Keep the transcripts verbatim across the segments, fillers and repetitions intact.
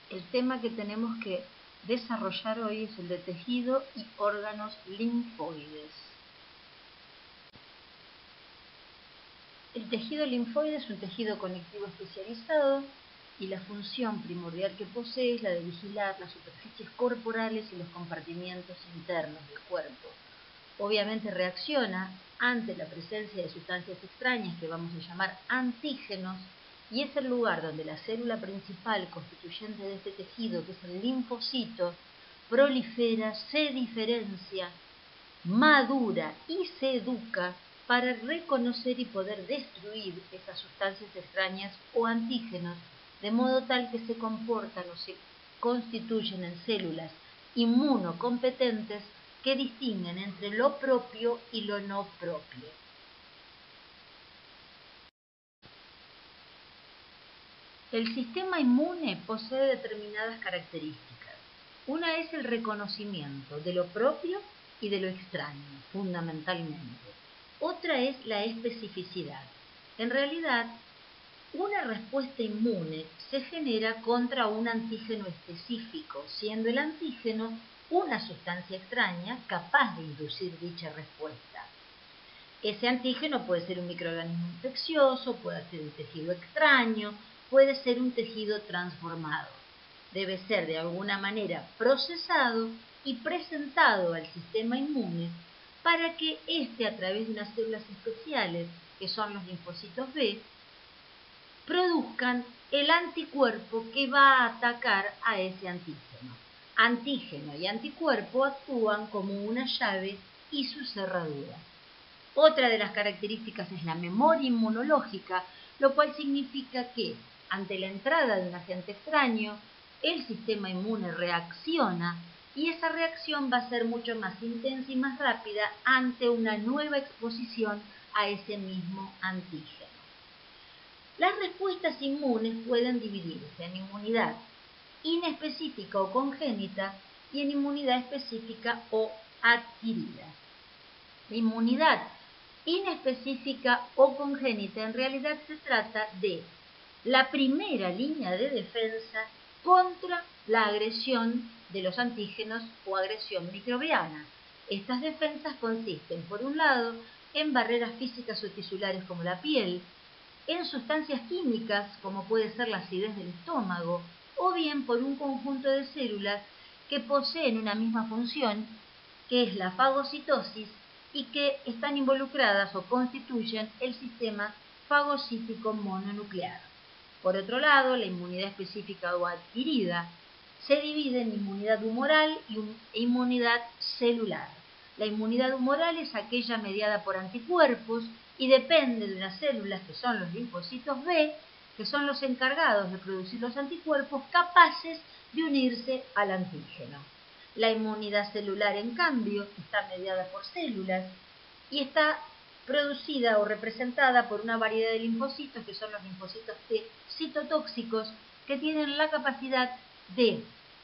El tema que tenemos que desarrollar hoy es el de tejido y órganos linfoides. El tejido linfoide es un tejido conectivo especializado y la función primordial que posee es la de vigilar las superficies corporales y los compartimientos internos del cuerpo. Obviamente reacciona ante la presencia de sustancias extrañas que vamos a llamar antígenos, y es el lugar donde la célula principal constituyente de este tejido, que es el linfocito, prolifera, se diferencia, madura y se educa para reconocer y poder destruir esas sustancias extrañas o antígenos, de modo tal que se comportan o se constituyen en células inmunocompetentes que distinguen entre lo propio y lo no propio. El sistema inmune posee determinadas características. Una es el reconocimiento de lo propio y de lo extraño, fundamentalmente. Otra es la especificidad. En realidad, una respuesta inmune se genera contra un antígeno específico, siendo el antígeno una sustancia extraña capaz de inducir dicha respuesta. Ese antígeno puede ser un microorganismo infeccioso, puede ser un tejido extraño, puede ser un tejido transformado. Debe ser de alguna manera procesado y presentado al sistema inmune para que éste, a través de unas células especiales, que son los linfocitos B, produzcan el anticuerpo que va a atacar a ese antígeno. Antígeno y anticuerpo actúan como una llave y su cerradura. Otra de las características es la memoria inmunológica, lo cual significa que, ante la entrada de un agente extraño, el sistema inmune reacciona y esa reacción va a ser mucho más intensa y más rápida ante una nueva exposición a ese mismo antígeno. Las respuestas inmunes pueden dividirse en inmunidad inespecífica o congénita y en inmunidad específica o adquirida. La inmunidad inespecífica o congénita en realidad se trata de la primera línea de defensa contra la agresión de los antígenos o agresión microbiana. Estas defensas consisten, por un lado, en barreras físicas o tisulares como la piel, en sustancias químicas como puede ser la acidez del estómago, o bien por un conjunto de células que poseen una misma función, que es la fagocitosis, y que están involucradas o constituyen el sistema fagocítico mononuclear. Por otro lado, la inmunidad específica o adquirida se divide en inmunidad humoral e inmunidad celular. La inmunidad humoral es aquella mediada por anticuerpos y depende de unas células que son los linfocitos B, que son los encargados de producir los anticuerpos capaces de unirse al antígeno. La inmunidad celular, en cambio, está mediada por células y está producida o representada por una variedad de linfocitos, que son los linfocitos T citotóxicos, que tienen la capacidad de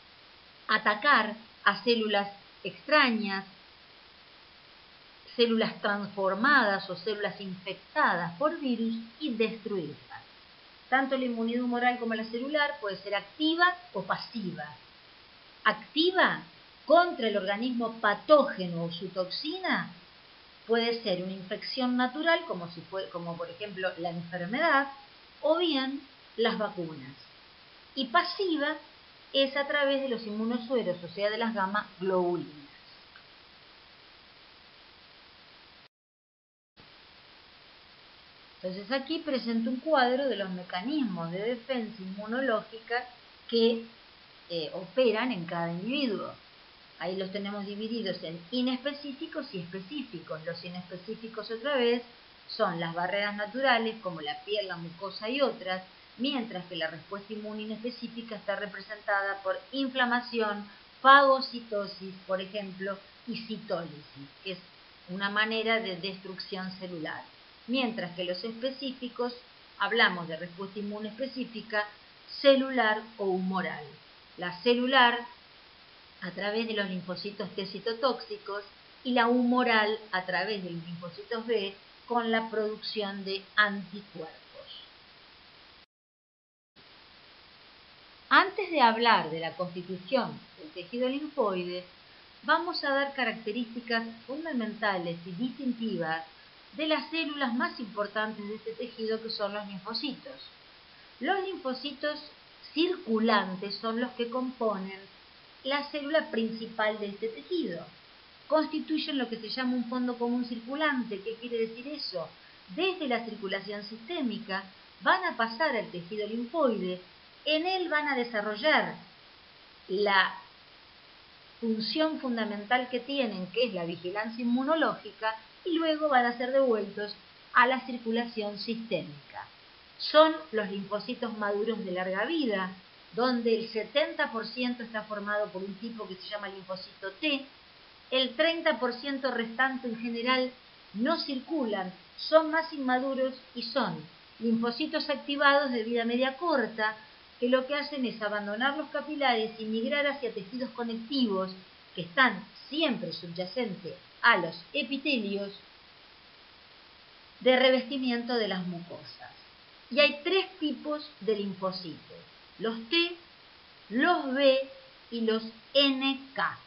atacar a células extrañas, células transformadas o células infectadas por virus y destruirlas. Tanto la inmunidad humoral como la celular puede ser activa o pasiva. Activa contra el organismo patógeno o su toxina puede ser una infección natural, como, si fue, como por ejemplo la enfermedad, o bien las vacunas. Y pasiva es a través de los inmunosueros, o sea, de las gamma globulinas. Entonces aquí presento un cuadro de los mecanismos de defensa inmunológica que eh, operan en cada individuo. Ahí los tenemos divididos en inespecíficos y específicos. Los inespecíficos, otra vez, son las barreras naturales, como la piel, la mucosa y otras, mientras que la respuesta inmune inespecífica está representada por inflamación, fagocitosis, por ejemplo, y citólisis, que es una manera de destrucción celular. Mientras que los específicos, hablamos de respuesta inmune específica, celular o humoral. La celular a través de los linfocitos T citotóxicos y la humoral a través de los linfocitos B con la producción de anticuerpos. Antes de hablar de la constitución del tejido linfoide, vamos a dar características fundamentales y distintivas de las células más importantes de este tejido, que son los linfocitos. Los linfocitos circulantes son los que componen la célula principal de este tejido. Constituyen lo que se llama un fondo común circulante. ¿Qué quiere decir eso? Desde la circulación sistémica van a pasar al tejido linfoide, en él van a desarrollar la función fundamental que tienen, que es la vigilancia inmunológica, y luego van a ser devueltos a la circulación sistémica. Son los linfocitos maduros de larga vida, donde el setenta por ciento está formado por un tipo que se llama linfocito T, el treinta por ciento restante en general no circulan, son más inmaduros y son linfocitos activados de vida media corta, que lo que hacen es abandonar los capilares y migrar hacia tejidos conectivos que están siempre subyacentes a los epitelios de revestimiento de las mucosas. Y hay tres tipos de linfocitos: los T, los B y los N K.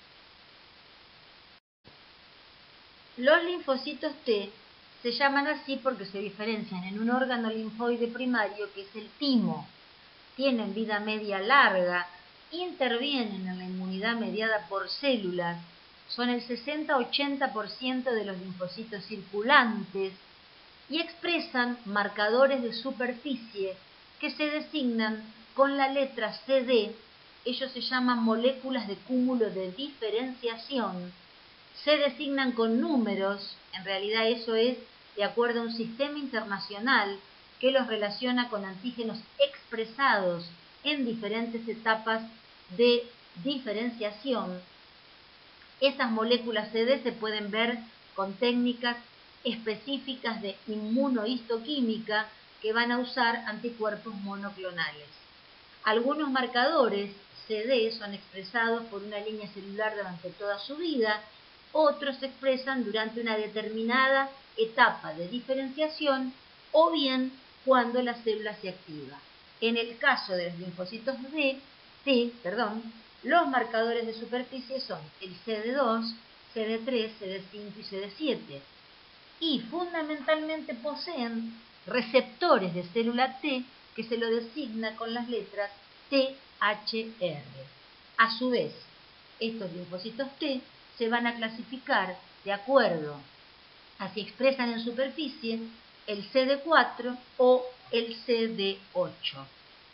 Los linfocitos T se llaman así porque se diferencian en un órgano linfoide primario, que es el timo. Tienen vida media larga, intervienen en la inmunidad mediada por células, son el sesenta a ochenta por ciento de los linfocitos circulantes y expresan marcadores de superficie que se designan con la letra C D. Ellos se llaman moléculas de cúmulo de diferenciación. Se designan con números, en realidad eso es de acuerdo a un sistema internacional que los relaciona con antígenos expresados en diferentes etapas de diferenciación. Esas moléculas C D se pueden ver con técnicas específicas de inmunohistoquímica que van a usar anticuerpos monoclonales. Algunos marcadores C D son expresados por una línea celular durante toda su vida, otros se expresan durante una determinada etapa de diferenciación o bien cuando la célula se activa. En el caso de los linfocitos D, T, perdón, los marcadores de superficie son el C D dos, C D tres, C D cinco y C D siete. Y fundamentalmente poseen receptores de célula T que se lo designa con las letras T H R. A su vez, estos linfocitos T se van a clasificar de acuerdo a si expresan en superficie el C D cuatro o el C D ocho.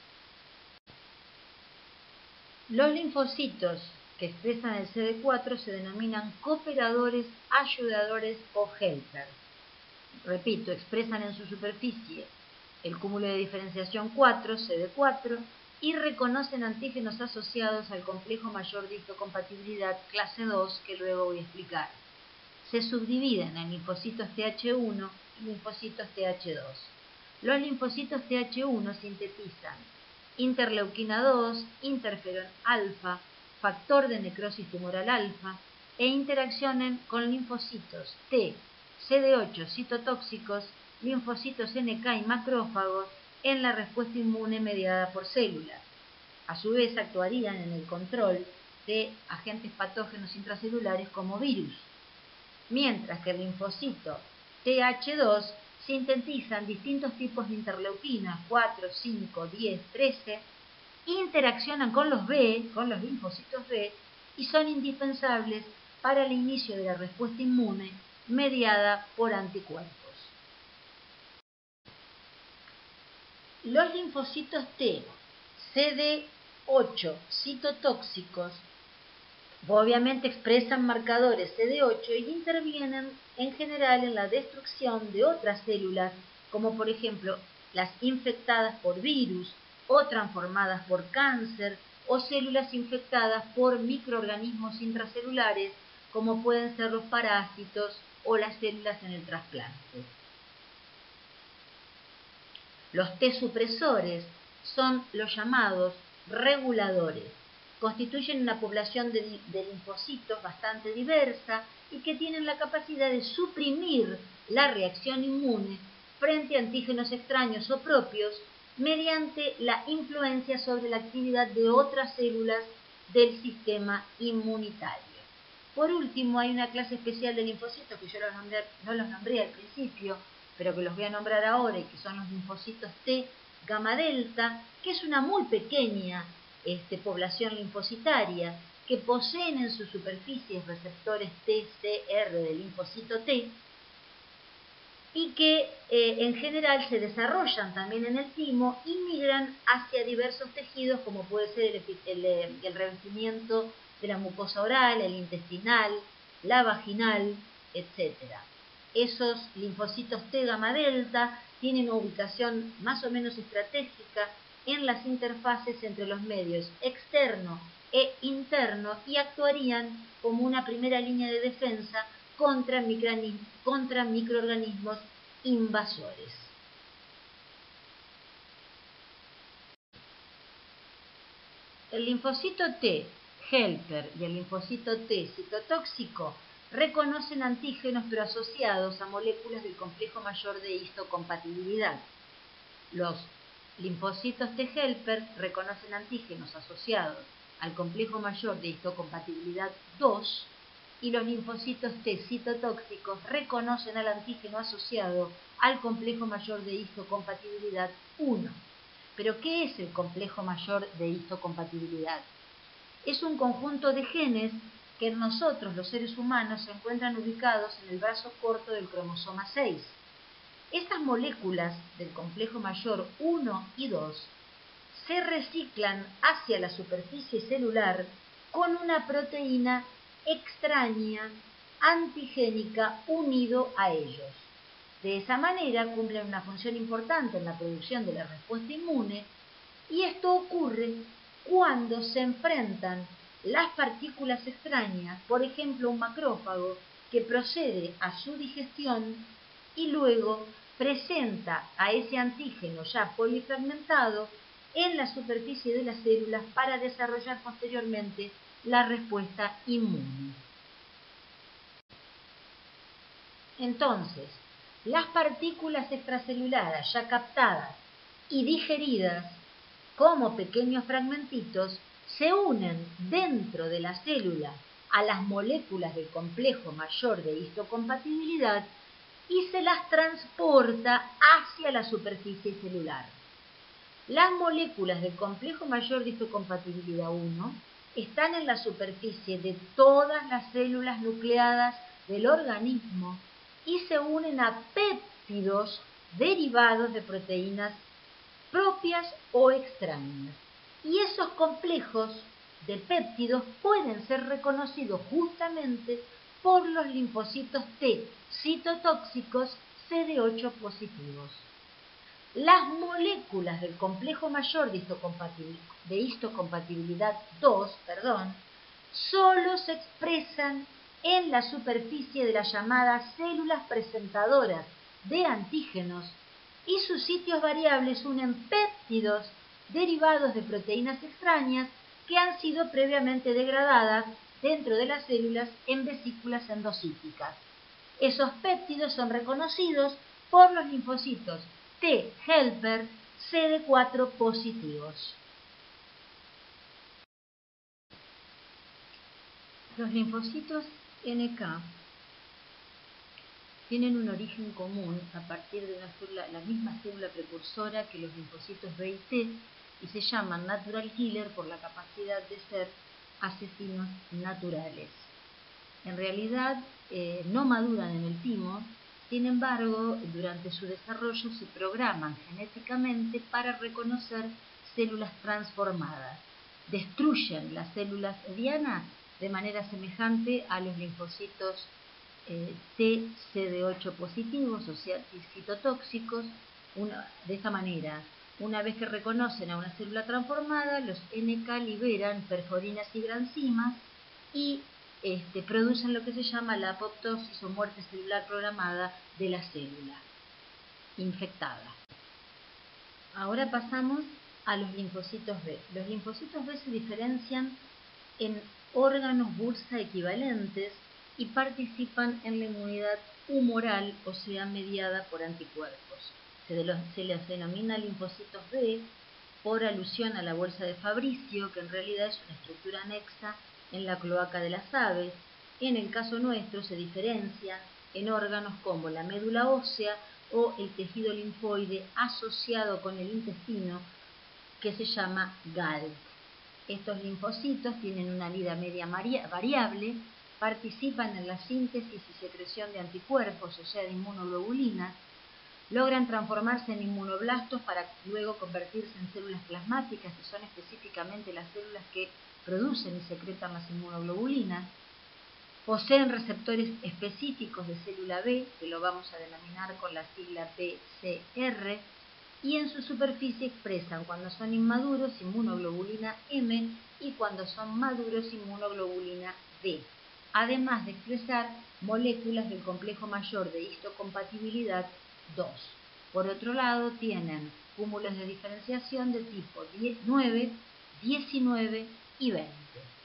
Los linfocitos que expresan el C D cuatro se denominan cooperadores, ayudadores o helpers. Repito, expresan en su superficie el cúmulo de diferenciación cuatro, C D cuatro, y reconocen antígenos asociados al complejo mayor de histocompatibilidad clase dos, que luego voy a explicar. Se subdividen en linfocitos T H uno y linfocitos T H dos. Los linfocitos T H uno sintetizan interleuquina dos, interferón alfa, factor de necrosis tumoral alfa e interaccionan con linfocitos T, C D ocho citotóxicos, linfocitos N K y macrófagos en la respuesta inmune mediada por células. A su vez actuarían en el control de agentes patógenos intracelulares como virus, mientras que el linfocito T H dos sintetizan distintos tipos de interleuquinas cuatro, cinco, diez, trece, interaccionan con los B, con los linfocitos B, y son indispensables para el inicio de la respuesta inmune mediada por anticuerpos. Los linfocitos T, C D ocho citotóxicos obviamente expresan marcadores C D ocho y intervienen en general en la destrucción de otras células, como por ejemplo las infectadas por virus o transformadas por cáncer, o células infectadas por microorganismos intracelulares, como pueden ser los parásitos o las células en el trasplante. Los T supresores son los llamados reguladores. Constituyen una población de, de linfocitos bastante diversa y que tienen la capacidad de suprimir la reacción inmune frente a antígenos extraños o propios mediante la influencia sobre la actividad de otras células del sistema inmunitario. Por último, hay una clase especial de linfocitos que yo los nombré, no los nombré al principio, pero que los voy a nombrar ahora, y que son los linfocitos T gamma delta, que es una muy pequeña este, población linfocitaria, que poseen en sus superficies receptores T C R del linfocito T, y que eh, en general se desarrollan también en el timo y migran hacia diversos tejidos, como puede ser el, el, el revestimiento de la mucosa oral, el intestinal, la vaginal, etcétera. Esos linfocitos T gamma delta tienen una ubicación más o menos estratégica en las interfaces entre los medios externo e interno y actuarían como una primera línea de defensa contra, contra microorganismos invasores. El linfocito T helper y el linfocito T citotóxico reconocen antígenos pero asociados a moléculas del complejo mayor de histocompatibilidad. Los linfocitos T helper reconocen antígenos asociados al complejo mayor de histocompatibilidad dos, y los linfocitos T citotóxicos reconocen al antígeno asociado al complejo mayor de histocompatibilidad uno. ¿Pero qué es el complejo mayor de histocompatibilidad? Es un conjunto de genes que en nosotros, los seres humanos, se encuentran ubicados en el brazo corto del cromosoma seis. Estas moléculas del complejo mayor uno y dos se reciclan hacia la superficie celular con una proteína extraña antigénica unido a ellos. De esa manera cumplen una función importante en la producción de la respuesta inmune, y esto ocurre cuando se enfrentan las partículas extrañas, por ejemplo un macrófago que procede a su digestión y luego presenta a ese antígeno ya polifragmentado en la superficie de las células para desarrollar posteriormente la respuesta inmune. Entonces, las partículas extracelulares ya captadas y digeridas como pequeños fragmentitos se unen dentro de la célula a las moléculas del complejo mayor de histocompatibilidad y se las transporta hacia la superficie celular. Las moléculas del complejo mayor de histocompatibilidad uno están en la superficie de todas las células nucleadas del organismo y se unen a péptidos derivados de proteínas propias o extrañas. Y esos complejos de péptidos pueden ser reconocidos justamente por los linfocitos T citotóxicos C D ocho positivos. Las moléculas del complejo mayor de histocompatibilidad, de histocompatibilidad dos, perdón, solo se expresan en la superficie de las llamadas células presentadoras de antígenos, y sus sitios variables unen péptidos derivados de proteínas extrañas que han sido previamente degradadas dentro de las células en vesículas endocíticas. Esos péptidos son reconocidos por los linfocitos T helper C D cuatro positivos. Los linfocitos N K tienen un origen común a partir de una célula, la misma célula precursora que los linfocitos B y T, y se llaman natural killer por la capacidad de ser asesinos naturales. En realidad eh, no maduran en el timo, sin embargo, durante su desarrollo se programan genéticamente para reconocer células transformadas. Destruyen las células dianas de manera semejante a los linfocitos eh, T C D ocho positivos, o sea, citotóxicos. Una, de esta manera, una vez que reconocen a una célula transformada, los N K liberan perforinas y granzimas y este, producen lo que se llama la apoptosis o muerte celular programada de la célula infectada. Ahora pasamos a los linfocitos B. Los linfocitos B se diferencian en órganos bursa equivalentes y participan en la inmunidad humoral, o sea, mediada por anticuerpos. Se, de los, se les denomina linfocitos B por alusión a la bolsa de Fabricio, que en realidad es una estructura anexa en la cloaca de las aves. En el caso nuestro se diferencian en órganos como la médula ósea o el tejido linfoide asociado con el intestino, que se llama Galt. Estos linfocitos tienen una vida media variable, participan en la síntesis y secreción de anticuerpos, o sea, de inmunoglobulinas, logran transformarse en inmunoblastos para luego convertirse en células plasmáticas, que son específicamente las células que producen y secretan las inmunoglobulinas. Poseen receptores específicos de célula B, que lo vamos a denominar con la sigla P C R, y en su superficie expresan, cuando son inmaduros, inmunoglobulina M, y cuando son maduros, inmunoglobulina D, además de expresar moléculas del complejo mayor de histocompatibilidad dos. Por otro lado, tienen cúmulos de diferenciación de tipo nueve, diecinueve y veinte.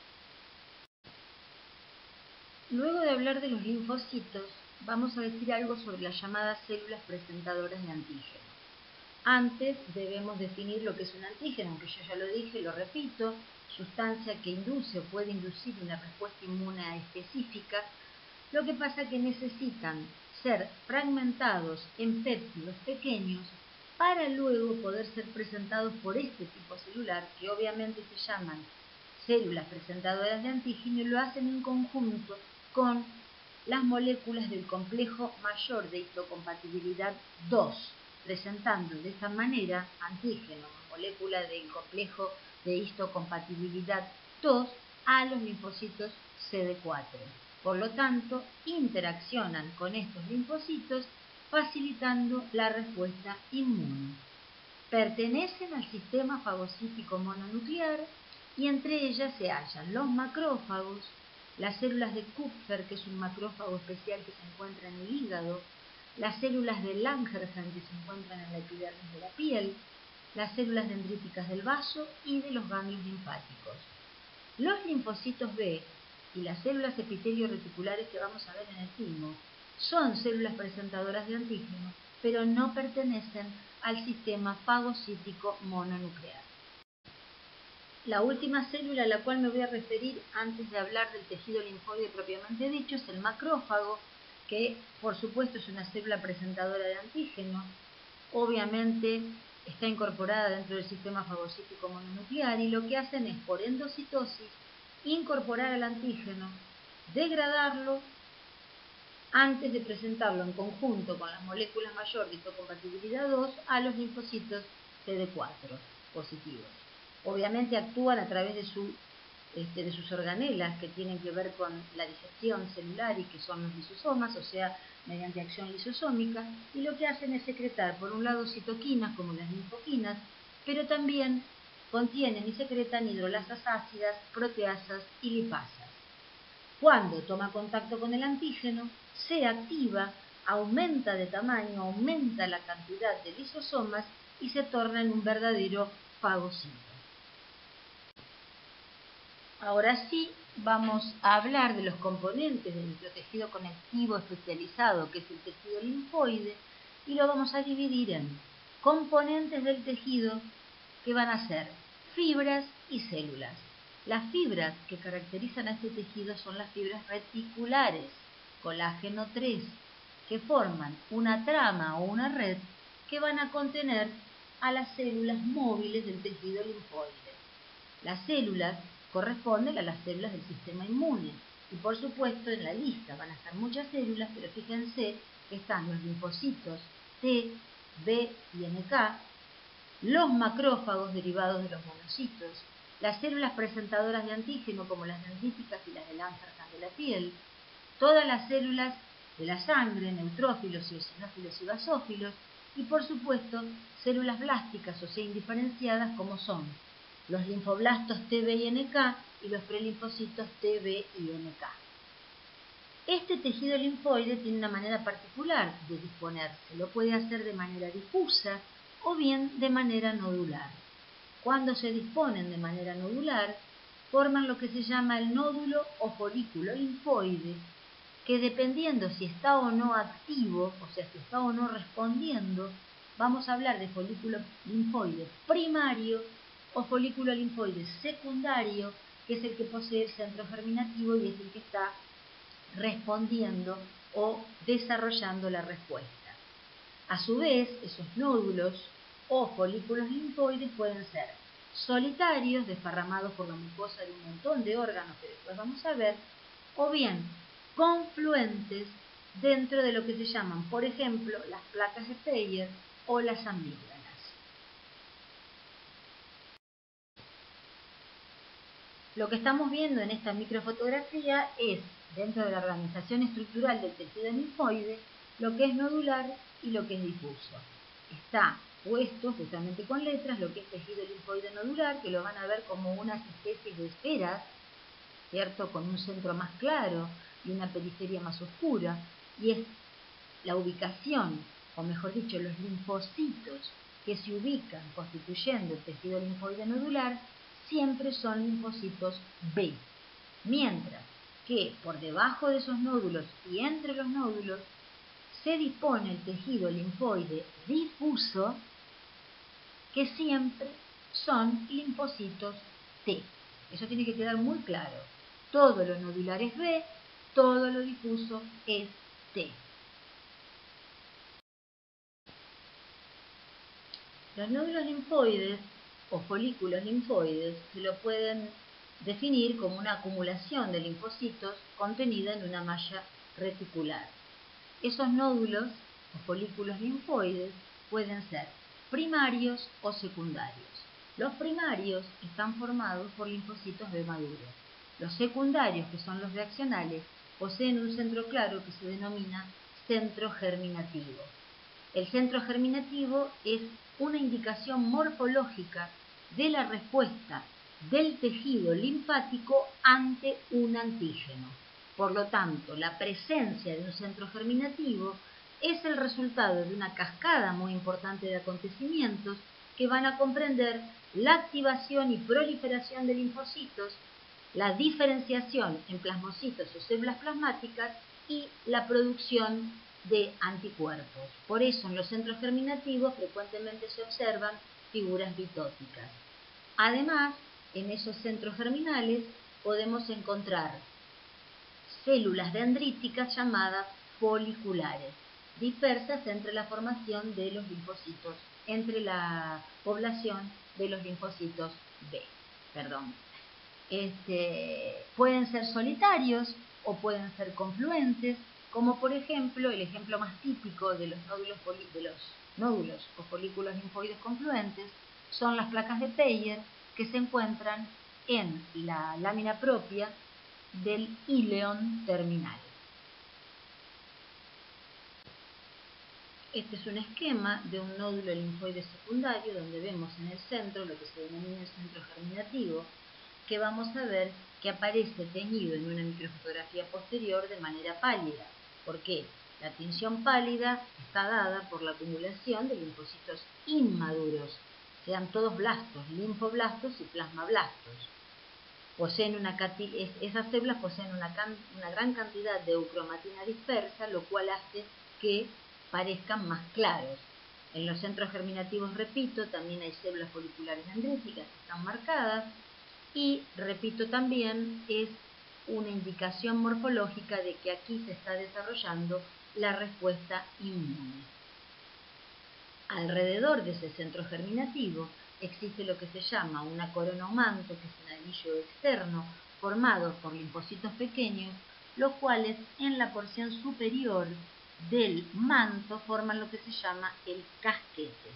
Luego de hablar de los linfocitos, vamos a decir algo sobre las llamadas células presentadoras de antígeno. Antes debemos definir lo que es un antígeno, aunque yo ya lo dije y lo repito: sustancia que induce o puede inducir una respuesta inmune específica. Lo que pasa que necesitan ser fragmentados en péptidos pequeños para luego poder ser presentados por este tipo celular, que obviamente se llaman células presentadoras de antígeno, y lo hacen en conjunto con las moléculas del complejo mayor de histocompatibilidad dos, presentando de esta manera antígeno, molécula del complejo de histocompatibilidad dos, a los linfocitos C D cuatro. Por lo tanto, interaccionan con estos linfocitos, facilitando la respuesta inmune. Pertenecen al sistema fagocítico mononuclear y entre ellas se hallan los macrófagos, las células de Kupffer, que es un macrófago especial que se encuentra en el hígado, las células de Langerhans, que se encuentran en la epidermis de la piel, las células dendríticas del vaso y de los ganglios linfáticos. Los linfocitos B y las células epitelio reticulares que vamos a ver en el timo son células presentadoras de antígeno, pero no pertenecen al sistema fagocítico mononuclear. La última célula a la cual me voy a referir antes de hablar del tejido linfoide propiamente dicho es el macrófago, que por supuesto es una célula presentadora de antígeno. Obviamente está incorporada dentro del sistema fagocítico mononuclear, y lo que hacen es, por endocitosis, incorporar al antígeno, degradarlo antes de presentarlo en conjunto con las moléculas mayor de histocompatibilidad dos a los linfocitos C D cuatro positivos. Obviamente actúan a través de, su, este, de sus organelas, que tienen que ver con la digestión celular y que son los lisosomas, o sea, mediante acción lisosómica, y lo que hacen es secretar, por un lado, citoquinas como las linfoquinas, pero también contienen y secretan hidrolasas ácidas, proteasas y lipasas. Cuando toma contacto con el antígeno, se activa, aumenta de tamaño, aumenta la cantidad de lisosomas y se torna en un verdadero fagocito. Ahora sí, vamos a hablar de los componentes de nuestro tejido conectivo especializado, que es el tejido linfoide, y lo vamos a dividir en componentes del tejido, que van a ser fibras y células. Las fibras que caracterizan a este tejido son las fibras reticulares, colágeno tres, que forman una trama o una red que van a contener a las células móviles del tejido linfoide. Las células corresponden a las células del sistema inmune, y por supuesto en la lista van a estar muchas células, pero fíjense que están los linfocitos T, B y N K, los macrófagos derivados de los monocitos, las células presentadoras de antígeno como las dendríticas y las de Langerhans de la piel, todas las células de la sangre, neutrófilos, eosinófilos y basófilos, y por supuesto células blásticas, o sea, indiferenciadas, como son los linfoblastos T B y N K y los prelinfocitos T B y N K. Este tejido linfoide tiene una manera particular de disponerse. Lo puede hacer de manera difusa o bien de manera nodular. Cuando se disponen de manera nodular, forman lo que se llama el nódulo o folículo linfoide, que dependiendo si está o no activo, o sea, si está o no respondiendo, vamos a hablar de folículo linfoide primario o folículo linfoide secundario, que es el que posee el centro germinativo y es el que está respondiendo o desarrollando la respuesta. A su vez, esos nódulos o folículos linfoides pueden ser solitarios, desparramados por la mucosa de un montón de órganos que después vamos a ver, o bien confluentes dentro de lo que se llaman, por ejemplo, las placas de Peyer o las amígdalas. Lo que estamos viendo en esta microfotografía es, dentro de la organización estructural del tejido linfoide, lo que es nodular y lo que es difuso. Está puesto justamente con letras lo que es tejido linfoide nodular, que lo van a ver como unas especies de esferas, ¿cierto?, con un centro más claro y una periferia más oscura, y es la ubicación, o mejor dicho, los linfocitos que se ubican constituyendo el tejido linfoide nodular, siempre son linfocitos B, mientras que por debajo de esos nódulos y entre los nódulos se dispone el tejido linfoide difuso, que siempre son linfocitos T. Eso tiene que quedar muy claro. Todo lo nodular es B, todo lo difuso es T. Los nódulos linfoides o folículos linfoides se lo pueden definir como una acumulación de linfocitos contenida en una malla reticular. Esos nódulos o folículos linfoides pueden ser primarios o secundarios. Los primarios están formados por linfocitos B maduros. Los secundarios, que son los reaccionales, poseen un centro claro que se denomina centro germinativo. El centro germinativo es una indicación morfológica de la respuesta del tejido linfático ante un antígeno. Por lo tanto, la presencia de un centro germinativo es el resultado de una cascada muy importante de acontecimientos que van a comprender la activación y proliferación de linfocitos, la diferenciación en plasmocitos o células plasmáticas y la producción de anticuerpos. Por eso en los centros germinativos frecuentemente se observan figuras mitóticas. Además, en esos centros germinales podemos encontrar células dendríticas llamadas foliculares, dispersas entre la formación de los linfocitos, entre la población de los linfocitos B. Perdón. Este, pueden ser solitarios o pueden ser confluentes, como por ejemplo, el ejemplo más típico de los nódulos, de los nódulos o folículos linfoides confluentes son las placas de Peyer, que se encuentran en la lámina propia del íleon terminal. Este es un esquema de un nódulo linfoide secundario donde vemos en el centro lo que se denomina el centro germinativo, que vamos a ver que aparece teñido en una microfotografía posterior de manera pálida. ¿Por qué? La tinción pálida está dada por la acumulación de linfocitos inmaduros, sean todos blastos, linfoblastos y plasmablastos. Poseen una, esas células poseen una, una gran cantidad de eucromatina dispersa, lo cual hace que parezcan más claros. En los centros germinativos, repito, también hay células foliculares dendríticas que están marcadas y, repito, también es una indicación morfológica de que aquí se está desarrollando la respuesta inmune. Alrededor de ese centro germinativo existe lo que se llama una corona o manto, que es un anillo externo formado por linfocitos pequeños, los cuales en la porción superior del manto forman lo que se llama el casquete.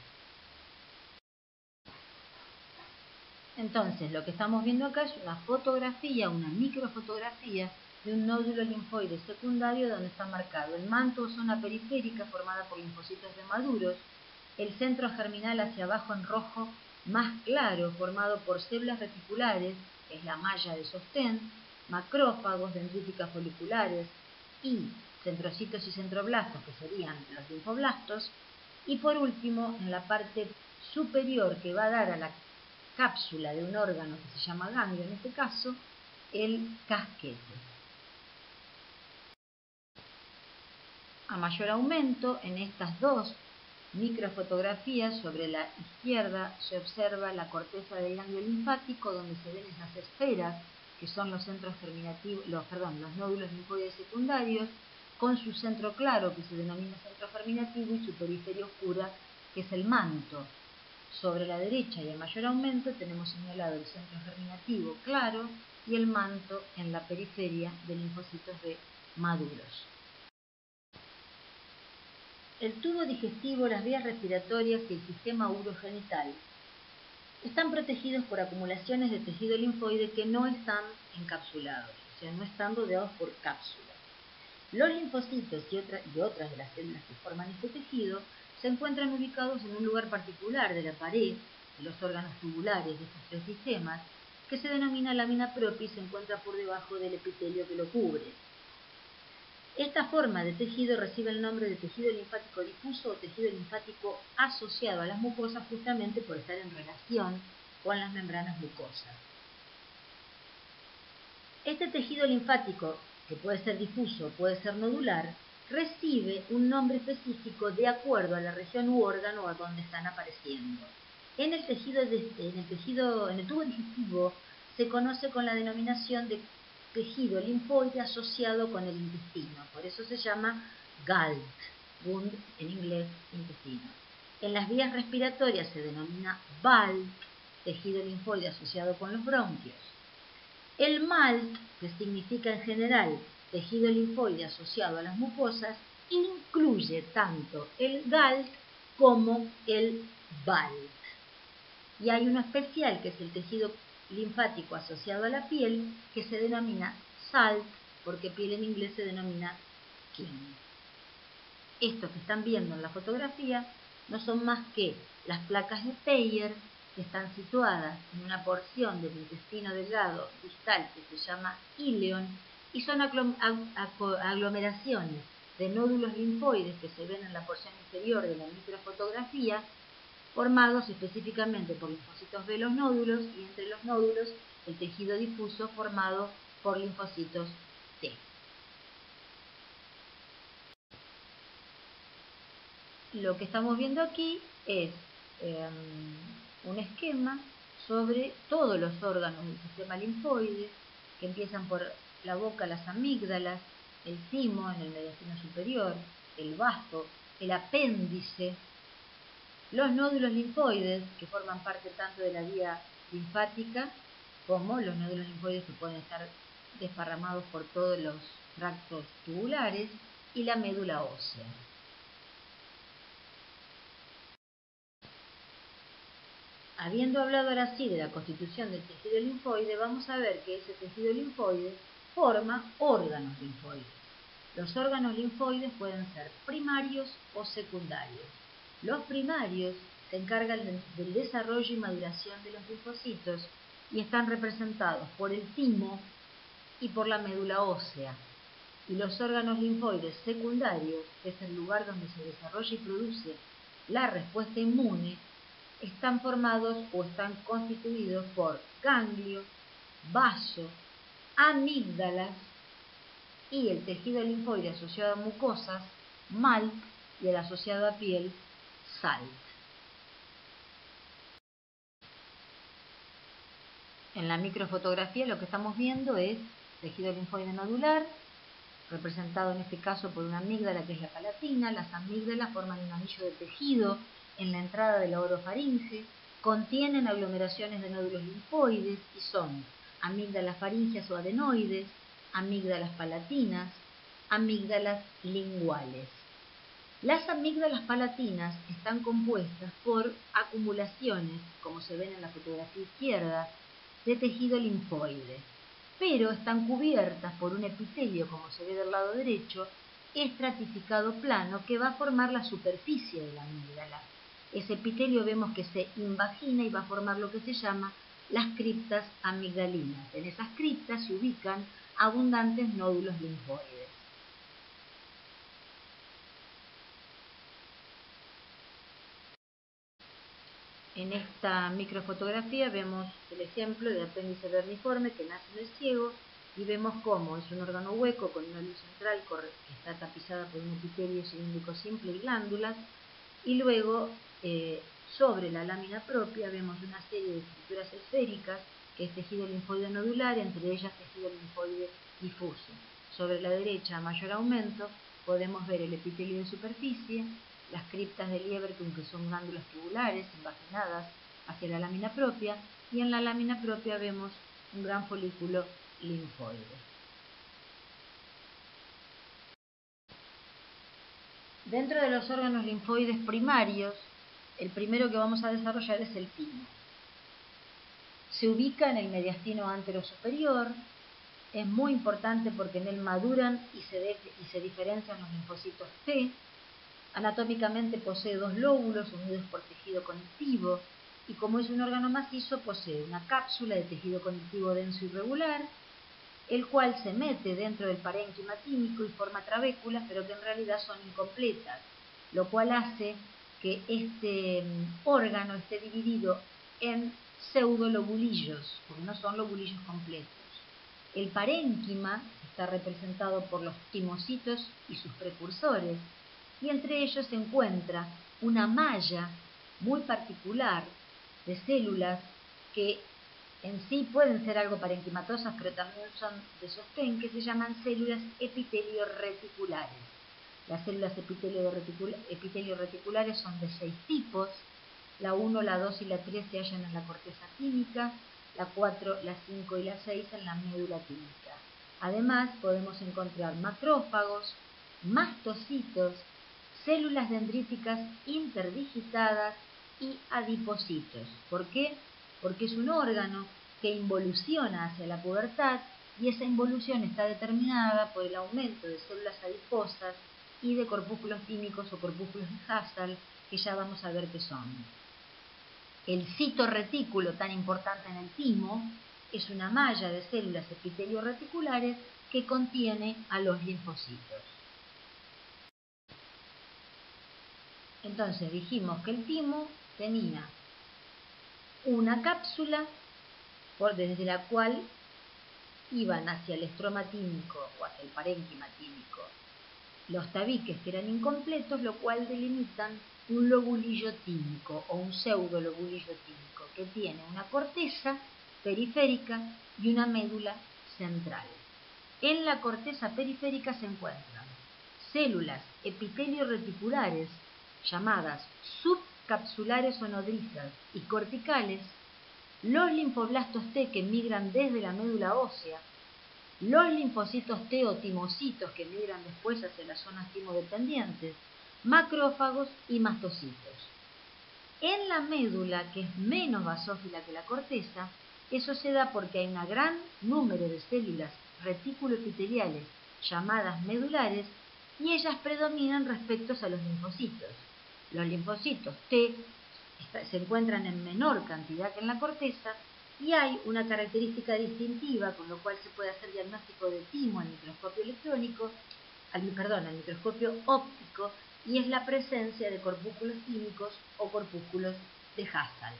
Entonces, lo que estamos viendo acá es una fotografía, una microfotografía de un nódulo linfoide secundario donde está marcado el manto o zona periférica formada por linfocitos de maduros, el centro germinal hacia abajo en rojo más claro formado por células reticulares, que es la malla de sostén, macrófagos, dendríticas foliculares y centrocitos y centroblastos, que serían los linfoblastos, y por último, en la parte superior que va a dar a la cápsula de un órgano que se llama ganglio, en este caso, el casquete. A mayor aumento en estas dos microfotografía, sobre la izquierda se observa la corteza del ganglio linfático, donde se ven esas esferas que son los centros germinativos, los, perdón, los nódulos linfoides secundarios, con su centro claro, que se denomina centro germinativo, y su periferia oscura, que es el manto. Sobre la derecha y a mayor aumento tenemos señalado el centro germinativo claro y el manto en la periferia de linfocitos B maduros. El tubo digestivo, las vías respiratorias y el sistema urogenital están protegidos por acumulaciones de tejido linfoide que no están encapsulados, o sea, no están rodeados por cápsulas. Los linfocitos y, otra, y otras de las células que forman este tejido se encuentran ubicados en un lugar particular de la pared de los órganos tubulares de estos tres sistemas, que se denomina lámina propia y se encuentra por debajo del epitelio que lo cubre. Esta forma de tejido recibe el nombre de tejido linfático difuso o tejido linfático asociado a las mucosas, justamente por estar en relación con las membranas mucosas. Este tejido linfático, que puede ser difuso o puede ser nodular, recibe un nombre específico de acuerdo a la región u órgano a donde están apareciendo. En el tejido, de, en el tejido, en el tubo digestivo se conoce con la denominación de tejido linfoide asociado con el intestino, por eso se llama Galt, Wund en inglés, intestino. En las vías respiratorias se denomina Bulk, tejido linfoide asociado con los bronquios. El MALT, que significa en general tejido linfoide asociado a las mucosas, incluye tanto el GALT como el BALT. Y hay uno especial, que es el tejido linfático asociado a la piel, que se denomina SALT, porque piel en inglés se denomina skin. Estos que están viendo en la fotografía no son más que las placas de Peyer, que están situadas en una porción del intestino delgado distal que se llama íleon, y son aglomeraciones de nódulos linfoides que se ven en la porción inferior de la microfotografía, formados específicamente por linfocitos B los nódulos, y entre los nódulos el tejido difuso formado por linfocitos T. Lo que estamos viendo aquí es eh, un esquema sobre todos los órganos del sistema linfoide, que empiezan por la boca, las amígdalas, el timo en el mediastino superior, el bazo, el apéndice, los nódulos linfoides, que forman parte tanto de la vía linfática como los nódulos linfoides que pueden estar desparramados por todos los tractos tubulares, y la médula ósea. Habiendo hablado ahora sí de la constitución del tejido linfoide, vamos a ver que ese tejido linfoide forma órganos linfoides. Los órganos linfoides pueden ser primarios o secundarios. Los primarios se encargan del desarrollo y maduración de los linfocitos y están representados por el timo y por la médula ósea. Y los órganos linfoides secundarios, que es el lugar donde se desarrolla y produce la respuesta inmune, están formados o están constituidos por ganglio, vaso, amígdalas y el tejido linfoide asociado a mucosas, MALT, y el asociado a piel, SALT. En la microfotografía lo que estamos viendo es tejido linfoide nodular, representado en este caso por una amígdala que es la palatina. Las amígdalas forman un anillo de tejido en la entrada de la orofaringe, contienen aglomeraciones de nódulos linfoides y son amígdalas faringeas o adenoides, amígdalas palatinas, amígdalas linguales. Las amígdalas palatinas están compuestas por acumulaciones, como se ven en la fotografía izquierda, de tejido linfoide, pero están cubiertas por un epitelio, como se ve del lado derecho, estratificado plano, que va a formar la superficie de la amígdala. Ese epitelio vemos que se invagina y va a formar lo que se llama las criptas amigdalinas. En esas criptas se ubican abundantes nódulos linfoides. En esta microfotografía vemos el ejemplo de apéndice vermiforme que nace en el ciego, y vemos cómo es un órgano hueco con una luz central que está tapizada por un epitelio cilíndrico simple y glándulas, y luego eh, sobre la lámina propia vemos una serie de estructuras esféricas, que es tejido linfoide nodular, entre ellas tejido linfoide difuso. Sobre la derecha, a mayor aumento, podemos ver el epitelio de superficie, las criptas de Lieberkühn, que son glándulas tubulares invaginadas hacia la lámina propia, y en la lámina propia vemos un gran folículo linfoide. Dentro de los órganos linfoides primarios, el primero que vamos a desarrollar es el timo. Se ubica en el mediastino anterosuperior, es muy importante porque en él maduran y se, de, y se diferencian los linfocitos T. Anatómicamente posee dos lóbulos unidos por tejido conectivo y como es un órgano macizo posee una cápsula de tejido conectivo denso y regular, el cual se mete dentro del parénquima tímico y forma trabéculas, pero que en realidad son incompletas, lo cual hace que este órgano esté dividido en pseudolobulillos, porque no son lobulillos completos. El parénquima está representado por los timocitos y sus precursores, y entre ellos se encuentra una malla muy particular de células que en sí pueden ser algo parenquimatosas, pero también son de sostén, que se llaman células epitelio-reticulares. Las células epitelio-reticulares son de seis tipos. La uno, la dos y la tres se hallan en la corteza tímica, la cuatro, la cinco y la seis en la médula tímica. Además, podemos encontrar macrófagos, mastocitos, células dendríticas interdigitadas y adipocitos. ¿Por qué? Porque es un órgano que involuciona hacia la pubertad y esa involución está determinada por el aumento de células adiposas y de corpúsculos tímicos o corpúsculos de Hassall, que ya vamos a ver qué son. El citorretículo, tan importante en el timo, es una malla de células epitelio-reticulares que contiene a los linfocitos. Entonces dijimos que el timo tenía una cápsula por, desde la cual iban hacia el estroma tímico o hacia el parénquima tímico los tabiques que eran incompletos, lo cual delimitan un lobulillo tímico o un pseudolobulillo tímico que tiene una corteza periférica y una médula central. En la corteza periférica se encuentran células epitelio-reticulares llamadas subcapsulares o nodrizas y corticales, los linfoblastos T que migran desde la médula ósea, los linfocitos T o timocitos que migran después hacia las zonas timodependientes, macrófagos y mastocitos. En la médula, que es menos basófila que la corteza, eso se da porque hay un gran número de células reticuloepiteliales llamadas medulares y ellas predominan respecto a los linfocitos. Los linfocitos T se encuentran en menor cantidad que en la corteza y hay una característica distintiva con lo cual se puede hacer diagnóstico de timo al microscopio electrónico, al, perdón, al microscopio óptico, y es la presencia de corpúsculos tímicos o corpúsculos de Hassall.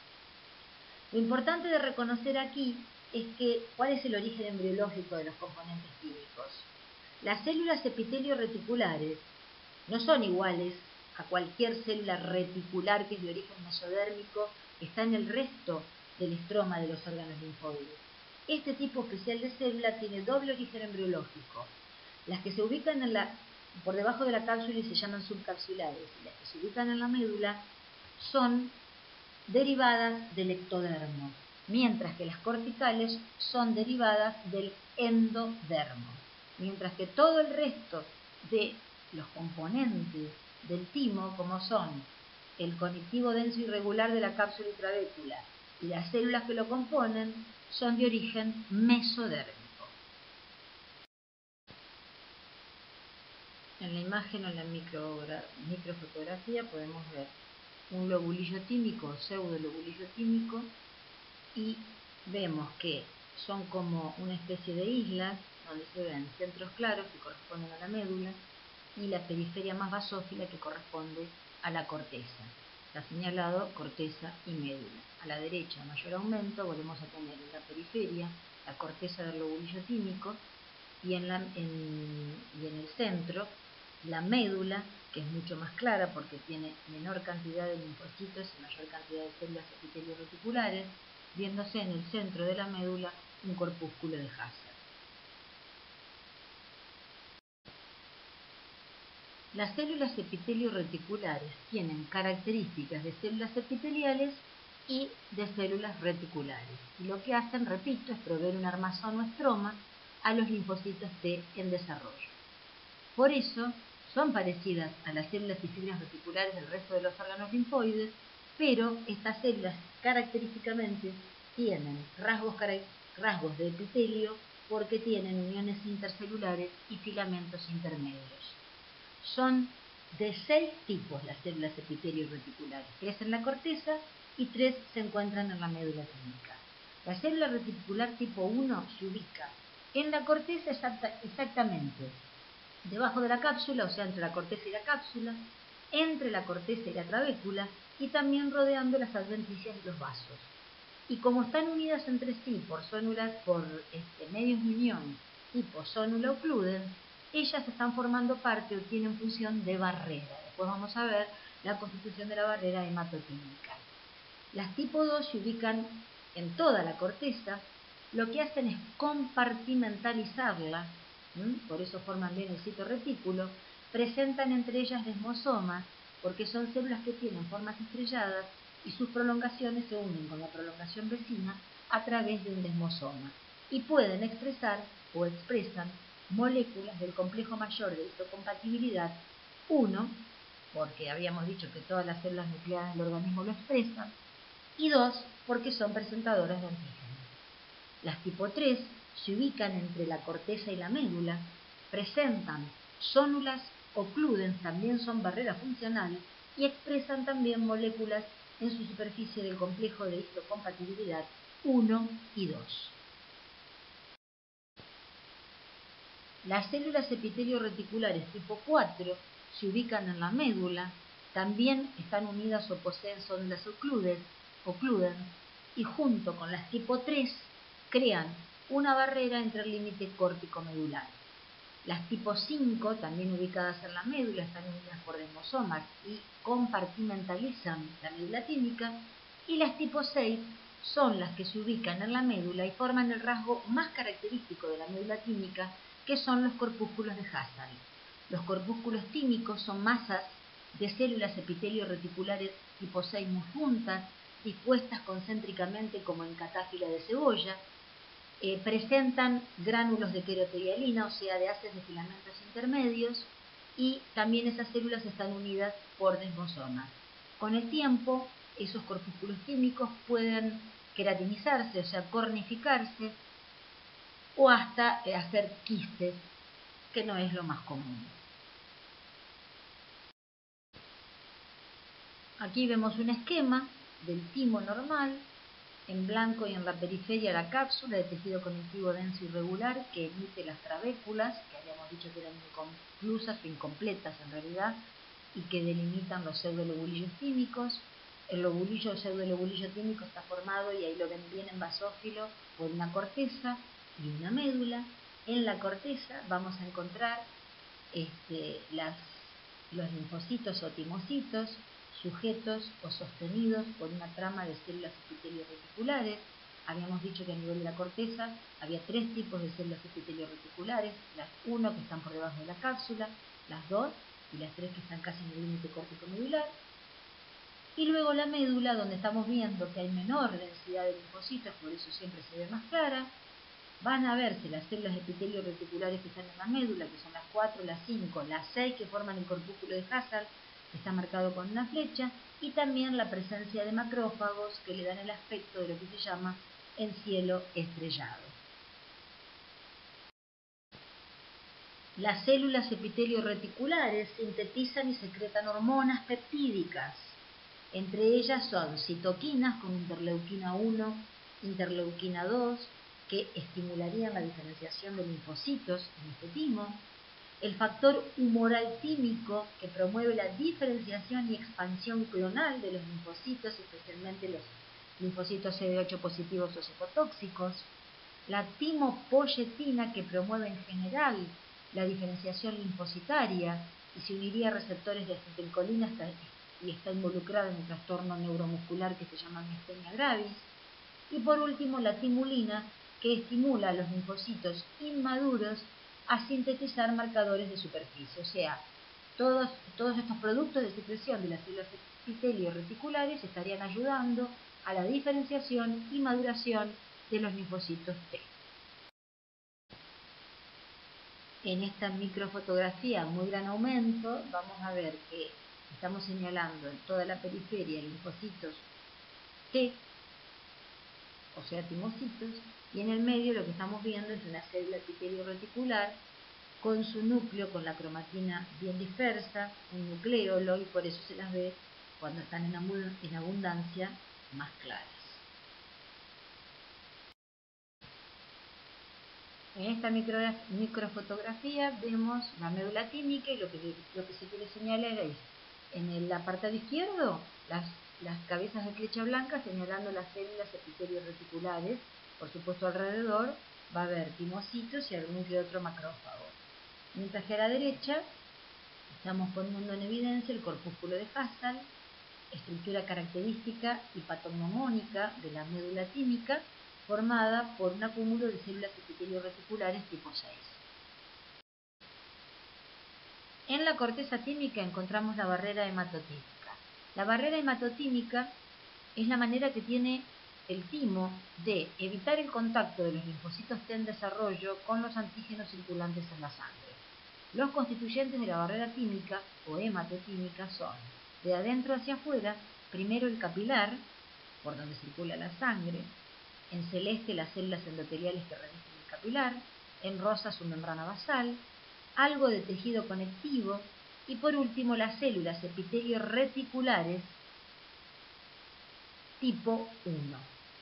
Lo importante de reconocer aquí es que cuál es el origen embriológico de los componentes químicos. Las células epitelio-reticulares no son iguales a cualquier célula reticular que es de origen mesodérmico que está en el resto del estroma de los órganos linfoides. Este tipo especial de célula tiene doble origen embriológico. Las que se ubican en la, por debajo de la cápsula y se llaman subcapsulares, y las que se ubican en la médula son derivadas del ectodermo, mientras que las corticales son derivadas del endodermo. Mientras que todo el resto de los componentes del timo, como son el conectivo denso irregular de la cápsula intravécula y las células que lo componen, son de origen mesodérmico. En la imagen o en la microfotografía podemos ver un lobulillo tímico o pseudolobulillo tímico y vemos que son como una especie de islas donde se ven centros claros que corresponden a la médula y la periferia más basófila que corresponde a la corteza. Está señalado corteza y médula. A la derecha, a mayor aumento, volvemos a tener en la periferia la corteza del lobulillo tímico y en, la, en, y en el centro La médula, que es mucho más clara porque tiene menor cantidad de linfocitos y mayor cantidad de células epitelio reticulares, viéndose en el centro de la médula un corpúsculo de Hazard. Las células epitelio reticulares tienen características de células epiteliales y de células reticulares. Y lo que hacen, repito, es proveer un armazón o estroma a los linfocitos T en desarrollo. Por eso, son parecidas a las células y fibras reticulares del resto de los órganos linfoides, pero estas células característicamente tienen rasgos, rasgos de epitelio porque tienen uniones intercelulares y filamentos intermedios. Son de seis tipos las células epitelio reticulares, tres en la corteza y tres se encuentran en la médula tímica. La célula reticular tipo uno se ubica en la corteza exacta, exactamente debajo de la cápsula, o sea, entre la corteza y la cápsula, entre la corteza y la trabécula y también rodeando las adventicias de los vasos. Y como están unidas entre sí por zónulas, por este, medios de unión tipo zónula o cluden, ellas están formando parte o tienen función de barrera. Después vamos a ver la constitución de la barrera hematoquímica. Las tipo dos se ubican en toda la corteza, lo que hacen es compartimentalizarla, ¿m? Por eso forman bien el citoretículo, presentan entre ellas desmosomas, porque son células que tienen formas estrelladas y sus prolongaciones se unen con la prolongación vecina a través de un desmosoma y pueden expresar o expresan moléculas del complejo mayor de histocompatibilidad uno, porque habíamos dicho que todas las células nucleares del organismo lo expresan, y dos, porque son presentadoras de antígenos. Las tipo tres se ubican entre la corteza y la médula, presentan zónulas o cluden, también son barrera funcional, y expresan también moléculas en su superficie del complejo de histocompatibilidad uno y dos. Las células epitelio reticulares tipo cuatro se ubican en la médula, también están unidas o poseen zónulas ocludes, ocluden, y junto con las tipo tres crean una barrera entre el límite córtico-medular. Las tipo cinco, también ubicadas en la médula, están unidas por desmosomas y compartimentalizan la médula tímica, y las tipo seis son las que se ubican en la médula y forman el rasgo más característico de la médula tímica, que son los corpúsculos de Hazard. Los corpúsculos tímicos son masas de células epitelio reticulares tipo seis muy juntas, dispuestas concéntricamente como en catáfila de cebolla. Eh, presentan gránulos de queratorialina, o sea, de haces de filamentos intermedios, y también esas células están unidas por desmosomas. Con el tiempo, esos corpúsculos químicos pueden queratinizarse, o sea, cornificarse, o hasta eh, hacer quistes, que no es lo más común. Aquí vemos un esquema del timo normal, en blanco y en la periferia la cápsula de tejido conectivo denso irregular que emite las trabéculas, que habíamos dicho que eran inconclusas o incompletas en realidad, y que delimitan los pseudolobulillos tímicos. El lobulillo o pseudolobulillo tímico está formado, y ahí lo ven bien en basófilo, por una corteza y una médula. En la corteza vamos a encontrar este, las, los linfocitos o timocitos, sujetos o sostenidos por una trama de células epitelio reticulares. Habíamos dicho que a nivel de la corteza había tres tipos de células epitelio reticulares, las uno que están por debajo de la cápsula, las dos y las tres que están casi en el límite córtico-medular. Y luego la médula, donde estamos viendo que hay menor densidad de linfocitos, por eso siempre se ve más clara. Van a verse las células epitelio reticulares que están en la médula, que son las cuatro, las cinco, las seis que forman el corpúsculo de Hazard, que está marcado con una flecha, y también la presencia de macrófagos que le dan el aspecto de lo que se llama encielo estrellado. Las células epitelio reticulares sintetizan y secretan hormonas peptídicas. Entre ellas son citoquinas con interleuquina uno, interleuquina dos, que estimularían la diferenciación de linfocitos en este timo, el factor humoral tímico, que promueve la diferenciación y expansión clonal de los linfocitos, especialmente los linfocitos C D ocho positivos o citotóxicos, la timopoyetina, que promueve en general la diferenciación linfocitaria, y se uniría a receptores de acetilcolina y está involucrada en un trastorno neuromuscular que se llama miastenia gravis. Y por último, la timulina, que estimula a los linfocitos inmaduros a sintetizar marcadores de superficie. O sea, todos, todos estos productos de secreción de las células epitelio reticulares estarían ayudando a la diferenciación y maduración de los linfocitos T. En esta microfotografía muy gran aumento vamos a ver que estamos señalando en toda la periferia linfocitos T, o sea, timocitos, y en el medio lo que estamos viendo es una célula epitelio reticular con su núcleo, con la cromatina bien dispersa, un nucleolo, y por eso se las ve cuando están en abundancia más claras. En esta micro, microfotografía vemos la médula tímica y lo que, lo que se quiere señalar es, en el apartado izquierdo, las, las cabezas de flecha blanca señalando las células epitelio reticulares. Por supuesto, alrededor va a haber timocitos y algún que otro macrófago. Mientras que a la derecha estamos poniendo en evidencia el corpúsculo de Hasal, estructura característica y patognomónica de la médula tímica, formada por un acúmulo de células epitelio reticulares tipo seis. En la corteza tímica encontramos la barrera hematotímica. La barrera hematotímica es la manera que tiene el timo de evitar el contacto de los linfocitos T en desarrollo con los antígenos circulantes en la sangre. Los constituyentes de la barrera tímica o hematotímica son, de adentro hacia afuera, primero el capilar, por donde circula la sangre, en celeste las células endoteliales que revisten el capilar, en rosa su membrana basal, algo de tejido conectivo y por último las células epitelio reticulares tipo uno.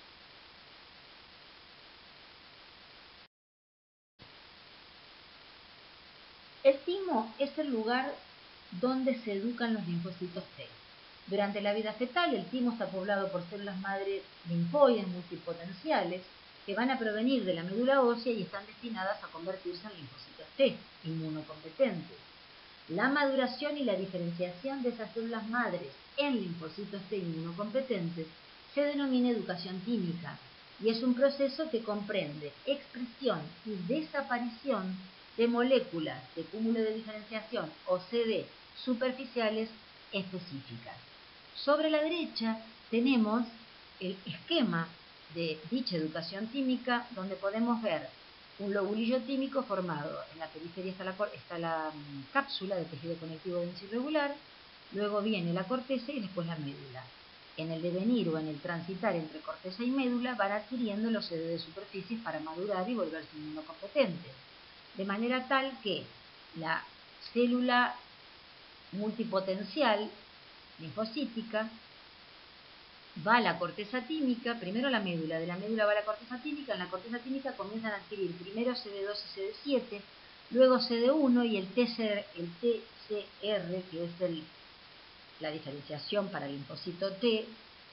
El timo es el lugar donde se educan los linfocitos T. Durante la vida fetal, el timo está poblado por células madre linfoides multipotenciales que van a provenir de la médula ósea y están destinadas a convertirse en linfocitos T, inmunocompetentes. La maduración y la diferenciación de esas células madres en linfocitos T inmunocompetentes se denomina educación tímica y es un proceso que comprende expresión y desaparición de moléculas de cúmulo de diferenciación o C D superficiales específicas. Sobre la derecha tenemos el esquema de dicha educación tímica, donde podemos ver un lobulillo tímico formado. En la periferia está la, está la um, cápsula de tejido conectivo denso irregular, luego viene la corteza y después la médula. En el devenir o en el transitar entre corteza y médula van adquiriendo los C D de superficies para madurar y volverse inmunocompetentes. De manera tal que la célula multipotencial linfocítica va a la corteza tímica, primero a la médula, de la médula va a la corteza tímica, en la corteza tímica comienzan a adquirir primero C D dos y C D siete, luego C D uno y el T C R, el T C R, que es el, la diferenciación para el linfocito T,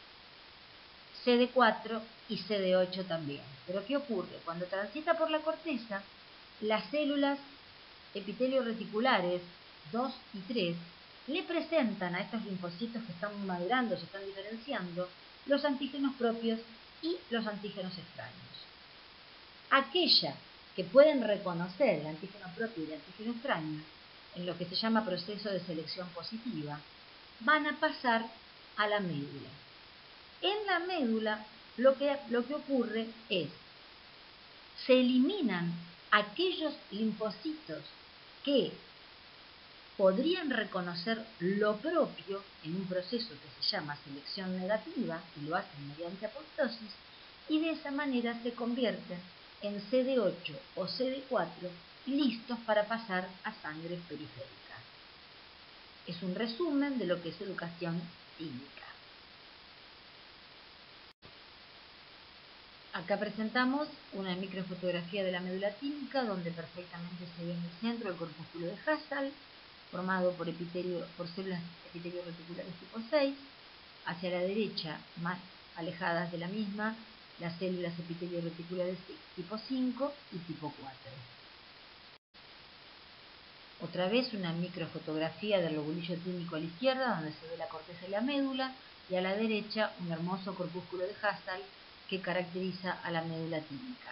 C D cuatro y C D ocho también. Pero ¿qué ocurre? Cuando transita por la corteza, las células epitelio reticulares dos y tres le presentan a estos linfocitos que están madurando, se están diferenciando, los antígenos propios y los antígenos extraños. Aquella que pueden reconocer el antígeno propio y el antígeno extraño, en lo que se llama proceso de selección positiva, van a pasar a la médula. En la médula lo que, lo que ocurre es, se eliminan aquellos linfocitos que podrían reconocer lo propio en un proceso que se llama selección negativa, y lo hacen mediante apoptosis, y de esa manera se convierten en C D ocho o C D cuatro listos para pasar a sangre periférica. Es un resumen de lo que es educación tímica. Acá presentamos una microfotografía de la médula tímica donde perfectamente se ve en el centro el corpúsculo de Hasal, formado por, epitelio, por células epitelio reticulares tipo seis, hacia la derecha, más alejadas de la misma, las células epitelio reticulares tipo cinco y tipo cuatro. Otra vez una microfotografía del lobulillo tímico a la izquierda, donde se ve la corteza y la médula, y a la derecha un hermoso corpúsculo de Hasal que caracteriza a la médula tímica.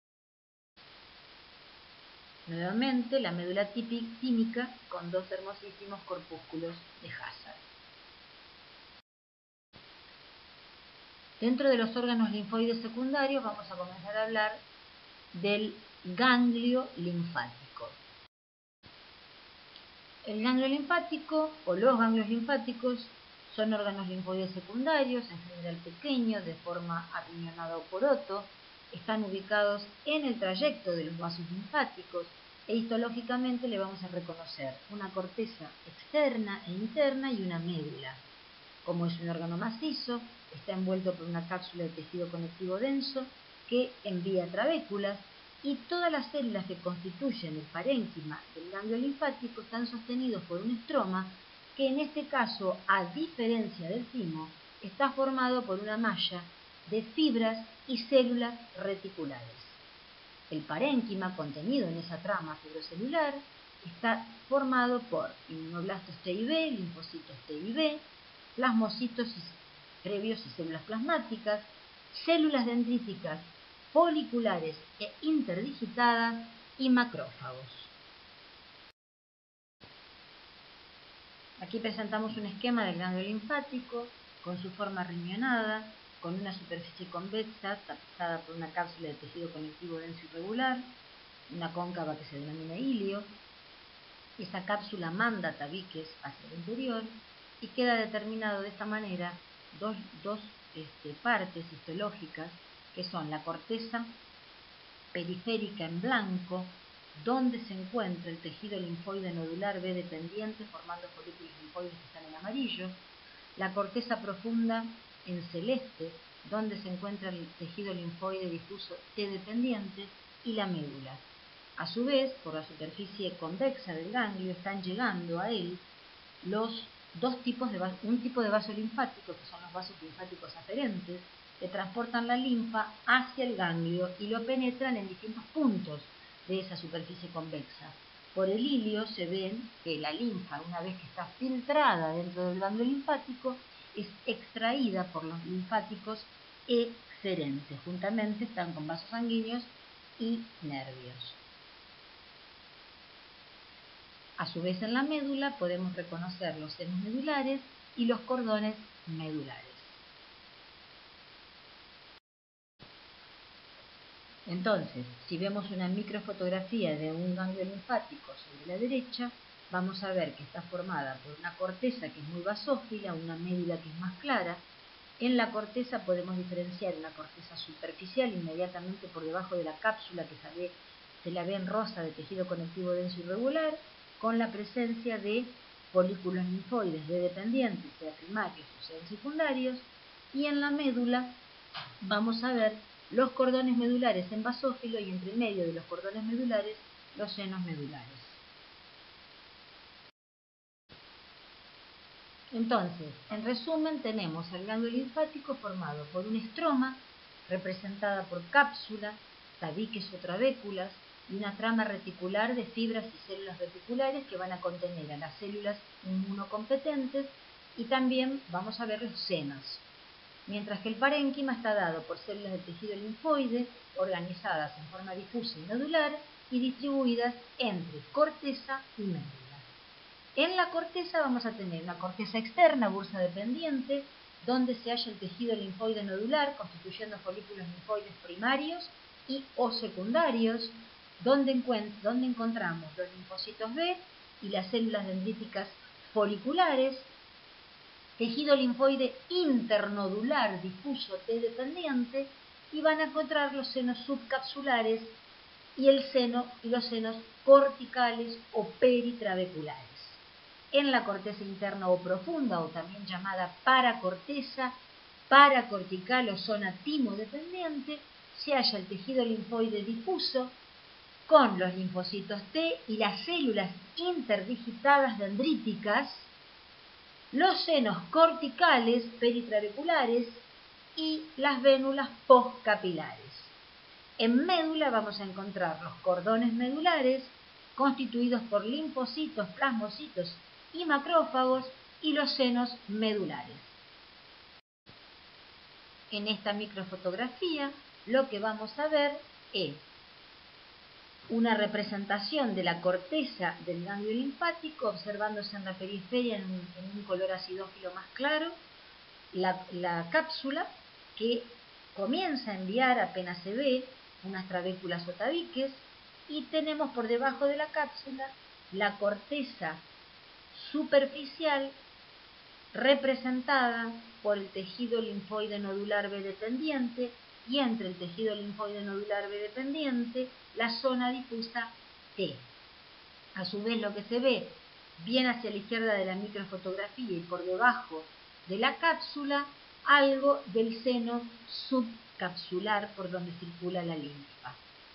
Nuevamente la médula tímica con dos hermosísimos corpúsculos de Hasal. Dentro de los órganos linfoides secundarios vamos a comenzar a hablar del ganglio linfático. El ganglio linfático o los ganglios linfáticos son órganos linfoides secundarios, en general pequeños, de forma arriñonada o poroto. Están ubicados en el trayecto de los vasos linfáticos e histológicamente le vamos a reconocer una corteza externa e interna y una médula. Como es un órgano macizo, está envuelto por una cápsula de tejido conectivo denso que envía trabéculas, y todas las células que constituyen el parénquima del ganglio linfático están sostenidos por un estroma que en este caso, a diferencia del timo, está formado por una malla de fibras y células reticulares. El parénquima contenido en esa trama fibrocelular está formado por inmunoblastos T y B, linfocitos T y B, plasmocitos previos y células plasmáticas, células dendríticas foliculares e interdigitadas y macrófagos. Aquí presentamos un esquema del ganglio linfático con su forma riñonada, con una superficie convexa tapizzada por una cápsula de tejido conectivo denso y regular, una cóncava que se denomina ilio. Esa cápsula manda tabiques hacia el interior y queda determinado de esta manera dos, dos este, partes histológicas, que son la corteza periférica en blanco, donde se encuentra el tejido linfoide nodular B dependiente formando folículos linfoides que están en amarillo, la corteza profunda en celeste, donde se encuentra el tejido linfoide difuso T dependiente, y la médula. A su vez, por la superficie convexa del ganglio están llegando a él los dos tipos de un tipo de vaso linfático, que son los vasos linfáticos aferentes, que transportan la linfa hacia el ganglio y lo penetran en distintos puntos de esa superficie convexa. Por el ilio se ve que la linfa, una vez que está filtrada dentro del ganglio linfático, es extraída por los linfáticos exferentes. Juntamente están con vasos sanguíneos y nervios. A su vez, en la médula podemos reconocer los senos medulares y los cordones medulares. Entonces, si vemos una microfotografía de un ganglio linfático sobre la derecha, vamos a ver que está formada por una corteza que es muy basófila, una médula que es más clara. En la corteza podemos diferenciar una corteza superficial inmediatamente por debajo de la cápsula que se, ve, se la ve en rosa de tejido conectivo denso irregular, con la presencia de folículos linfoides B dependientes, sea primarios o sean secundarios, y en la médula vamos a ver los cordones medulares en basófilo y entre medio de los cordones medulares los senos medulares. Entonces, en resumen, tenemos el ganglio linfático formado por un estroma representada por cápsula, tabiques o trabéculas y una trama reticular de fibras y células reticulares que van a contener a las células inmunocompetentes, y también vamos a ver los senos. Mientras que el parénquima está dado por células de tejido linfoide organizadas en forma difusa y nodular y distribuidas entre corteza y médula. En la corteza vamos a tener una corteza externa, bursa dependiente, donde se halla el tejido linfoide nodular constituyendo folículos linfoides primarios y o secundarios, donde, donde encontramos los linfocitos B y las células dendríticas foliculares, tejido linfoide internodular difuso T dependiente, y van a encontrar los senos subcapsulares y el seno y los senos corticales o peritrabeculares. En la corteza interna o profunda, o también llamada paracorteza, paracortical o zona timodependiente, se halla el tejido linfoide difuso con los linfocitos T y las células interdigitadas dendríticas, los senos corticales peritrabeculares y las vénulas postcapilares. En médula vamos a encontrar los cordones medulares constituidos por linfocitos, plasmocitos y macrófagos, y los senos medulares. En esta microfotografía lo que vamos a ver es una representación de la corteza del ganglio linfático, observándose en la periferia en un, en un color acidófilo más claro, la, la cápsula que comienza a enviar, apenas se ve, unas trabéculas o tabiques, y tenemos por debajo de la cápsula la corteza superficial representada por el tejido linfoide nodular B dependiente, y entre el tejido linfoide nodular B dependiente la zona difusa T. A su vez, lo que se ve bien hacia la izquierda de la microfotografía y por debajo de la cápsula, algo del seno subcapsular por donde circula la linfa.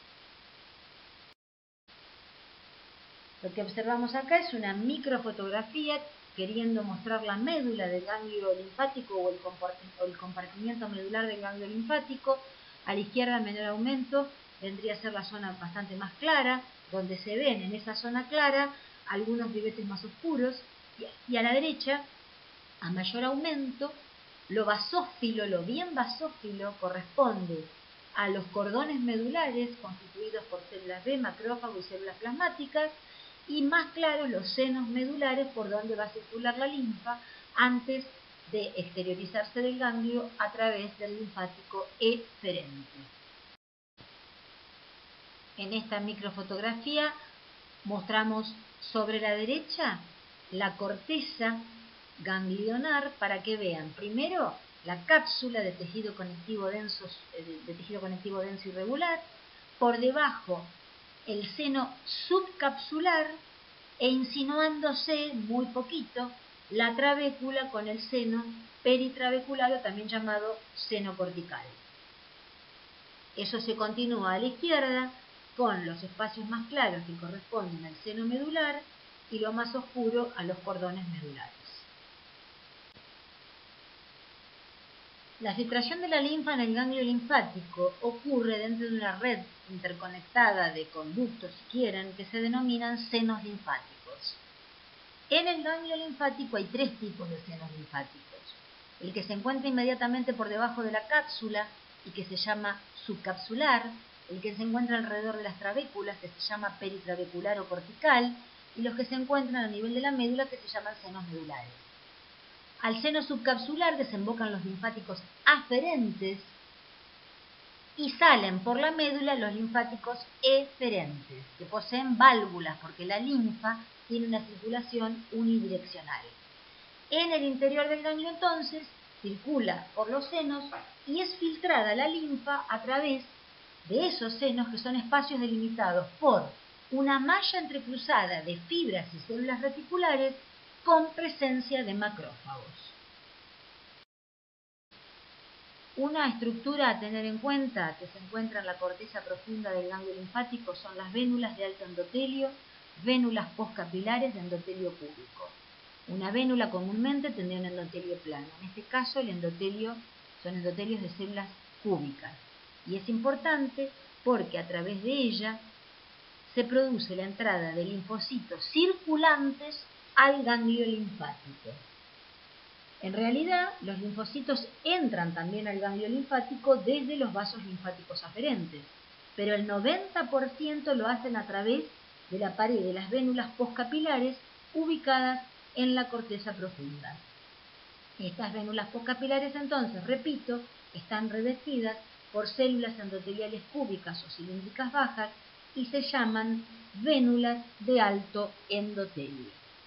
Lo que observamos acá es una microfotografía queriendo mostrar la médula del ganglio linfático o el, o el compartimiento medular del ganglio linfático. A la izquierda, en menor aumento, vendría a ser la zona bastante más clara, donde se ven en esa zona clara algunos ribetes más oscuros, y a la derecha, a mayor aumento, lo basófilo, lo bien basófilo, corresponde a los cordones medulares constituidos por células B, macrófago y células plasmáticas, y más claros los senos medulares por donde va a circular la linfa antes de exteriorizarse del ganglio a través del linfático eferente. En esta microfotografía mostramos sobre la derecha la corteza ganglionar para que vean primero la cápsula de tejido conectivo denso, de tejido conectivo denso y regular, por debajo el seno subcapsular e insinuándose muy poquito la trabécula con el seno peritrabecular, o también llamado seno cortical. Eso se continúa a la izquierda con los espacios más claros que corresponden al seno medular y lo más oscuro a los cordones medulares. La filtración de la linfa en el ganglio linfático ocurre dentro de una red interconectada de conductos, si quieren, que se denominan senos linfáticos. En el ganglio linfático hay tres tipos de senos linfáticos. El que se encuentra inmediatamente por debajo de la cápsula y que se llama subcapsular, el que se encuentra alrededor de las trabéculas, que se llama peritrabecular o cortical, y los que se encuentran a nivel de la médula, que se llaman senos medulares. Al seno subcapsular desembocan los linfáticos aferentes y salen por la médula los linfáticos eferentes, que poseen válvulas porque la linfa tiene una circulación unidireccional. En el interior del ganglio, entonces, circula por los senos y es filtrada la linfa a través de esos senos, que son espacios delimitados por una malla entrecruzada de fibras y células reticulares con presencia de macrófagos. Una estructura a tener en cuenta que se encuentra en la corteza profunda del ganglio linfático son las vénulas de alto endotelio, vénulas postcapilares de endotelio cúbico. Una vénula comúnmente tendría un endotelio plano. En este caso, el endotelio son endotelios de células cúbicas. Y es importante porque a través de ella se produce la entrada de linfocitos circulantes al ganglio linfático. En realidad, los linfocitos entran también al ganglio linfático desde los vasos linfáticos aferentes, pero el noventa por ciento lo hacen a través de la pared de las vénulas postcapilares ubicadas en la corteza profunda. Estas vénulas postcapilares, entonces, repito, están revestidas por células endoteliales cúbicas o cilíndricas bajas y se llaman vénulas de alto endotelio.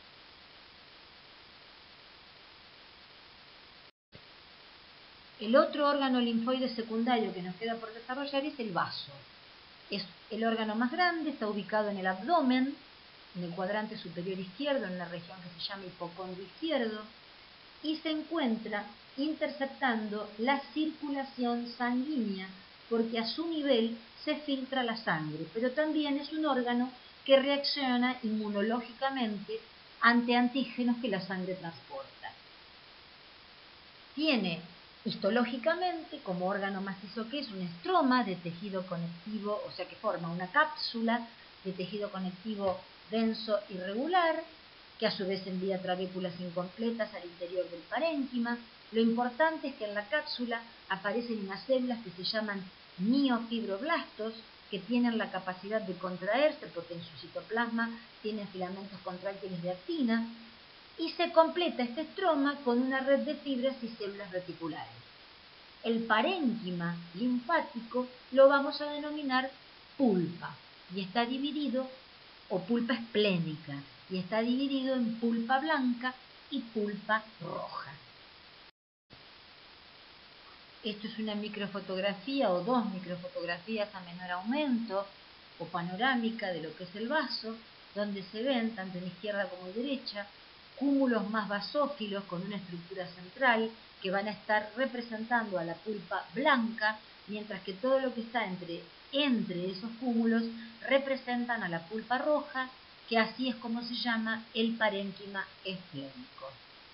El otro órgano linfoide secundario que nos queda por desarrollar es el vaso. Es el órgano más grande, está ubicado en el abdomen, en el cuadrante superior izquierdo, en la región que se llama hipocondrio izquierdo, y se encuentra interceptando la circulación sanguínea, porque a su nivel se filtra la sangre, pero también es un órgano que reacciona inmunológicamente ante antígenos que la sangre transporta. Tiene histológicamente, como órgano macizo que es, un estroma de tejido conectivo, o sea que forma una cápsula de tejido conectivo denso y regular, que a su vez envía trabéculas incompletas al interior del parénquima. Lo importante es que en la cápsula aparecen unas células que se llaman miofibroblastos, que tienen la capacidad de contraerse porque en su citoplasma tienen filamentos contráctiles de actina, y se completa este estroma con una red de fibras y células reticulares. El parénquima linfático lo vamos a denominar pulpa, y está dividido, o pulpa esplénica, y está dividido en pulpa blanca y pulpa roja. Esto es una microfotografía o dos microfotografías a menor aumento o panorámica de lo que es el vaso, donde se ven, tanto en izquierda como en derecha, cúmulos más basófilos con una estructura central que van a estar representando a la pulpa blanca, mientras que todo lo que está entre, entre esos cúmulos representan a la pulpa roja, que así es como se llama el parénquima esplénico.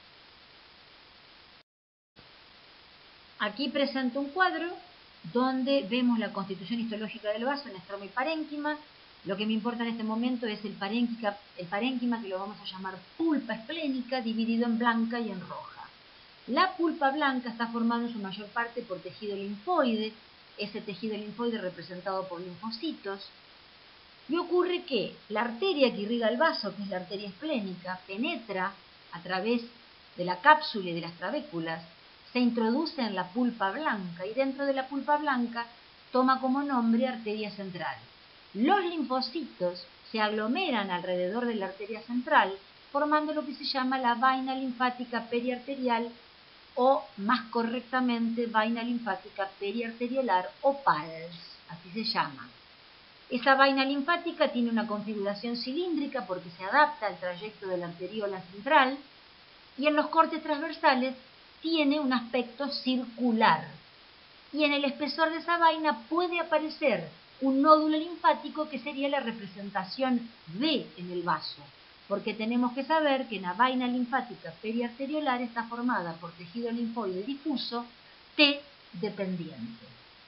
Aquí presento un cuadro donde vemos la constitución histológica del vaso en estroma y parénquima. Lo que me importa en este momento es el parénquima, el parénquima, que lo vamos a llamar pulpa esplénica, dividido en blanca y en roja. La pulpa blanca está formada en su mayor parte por tejido linfoide, ese tejido linfoide representado por linfocitos. Y ocurre que la arteria que irriga el vaso, que es la arteria esplénica, penetra a través de la cápsula y de las trabéculas, se introduce en la pulpa blanca y dentro de la pulpa blanca toma como nombre arteria central. Los linfocitos se aglomeran alrededor de la arteria central, formando lo que se llama la vaina linfática periarterial, o más correctamente vaina linfática periarteriolar o P A L S, así se llama. Esa vaina linfática tiene una configuración cilíndrica porque se adapta al trayecto de la arteriola central, y en los cortes transversales tiene un aspecto circular. Y en el espesor de esa vaina puede aparecer un nódulo linfático, que sería la representación V en el vaso, porque tenemos que saber que la vaina linfática periarteriolar está formada por tejido linfoide difuso T dependiente.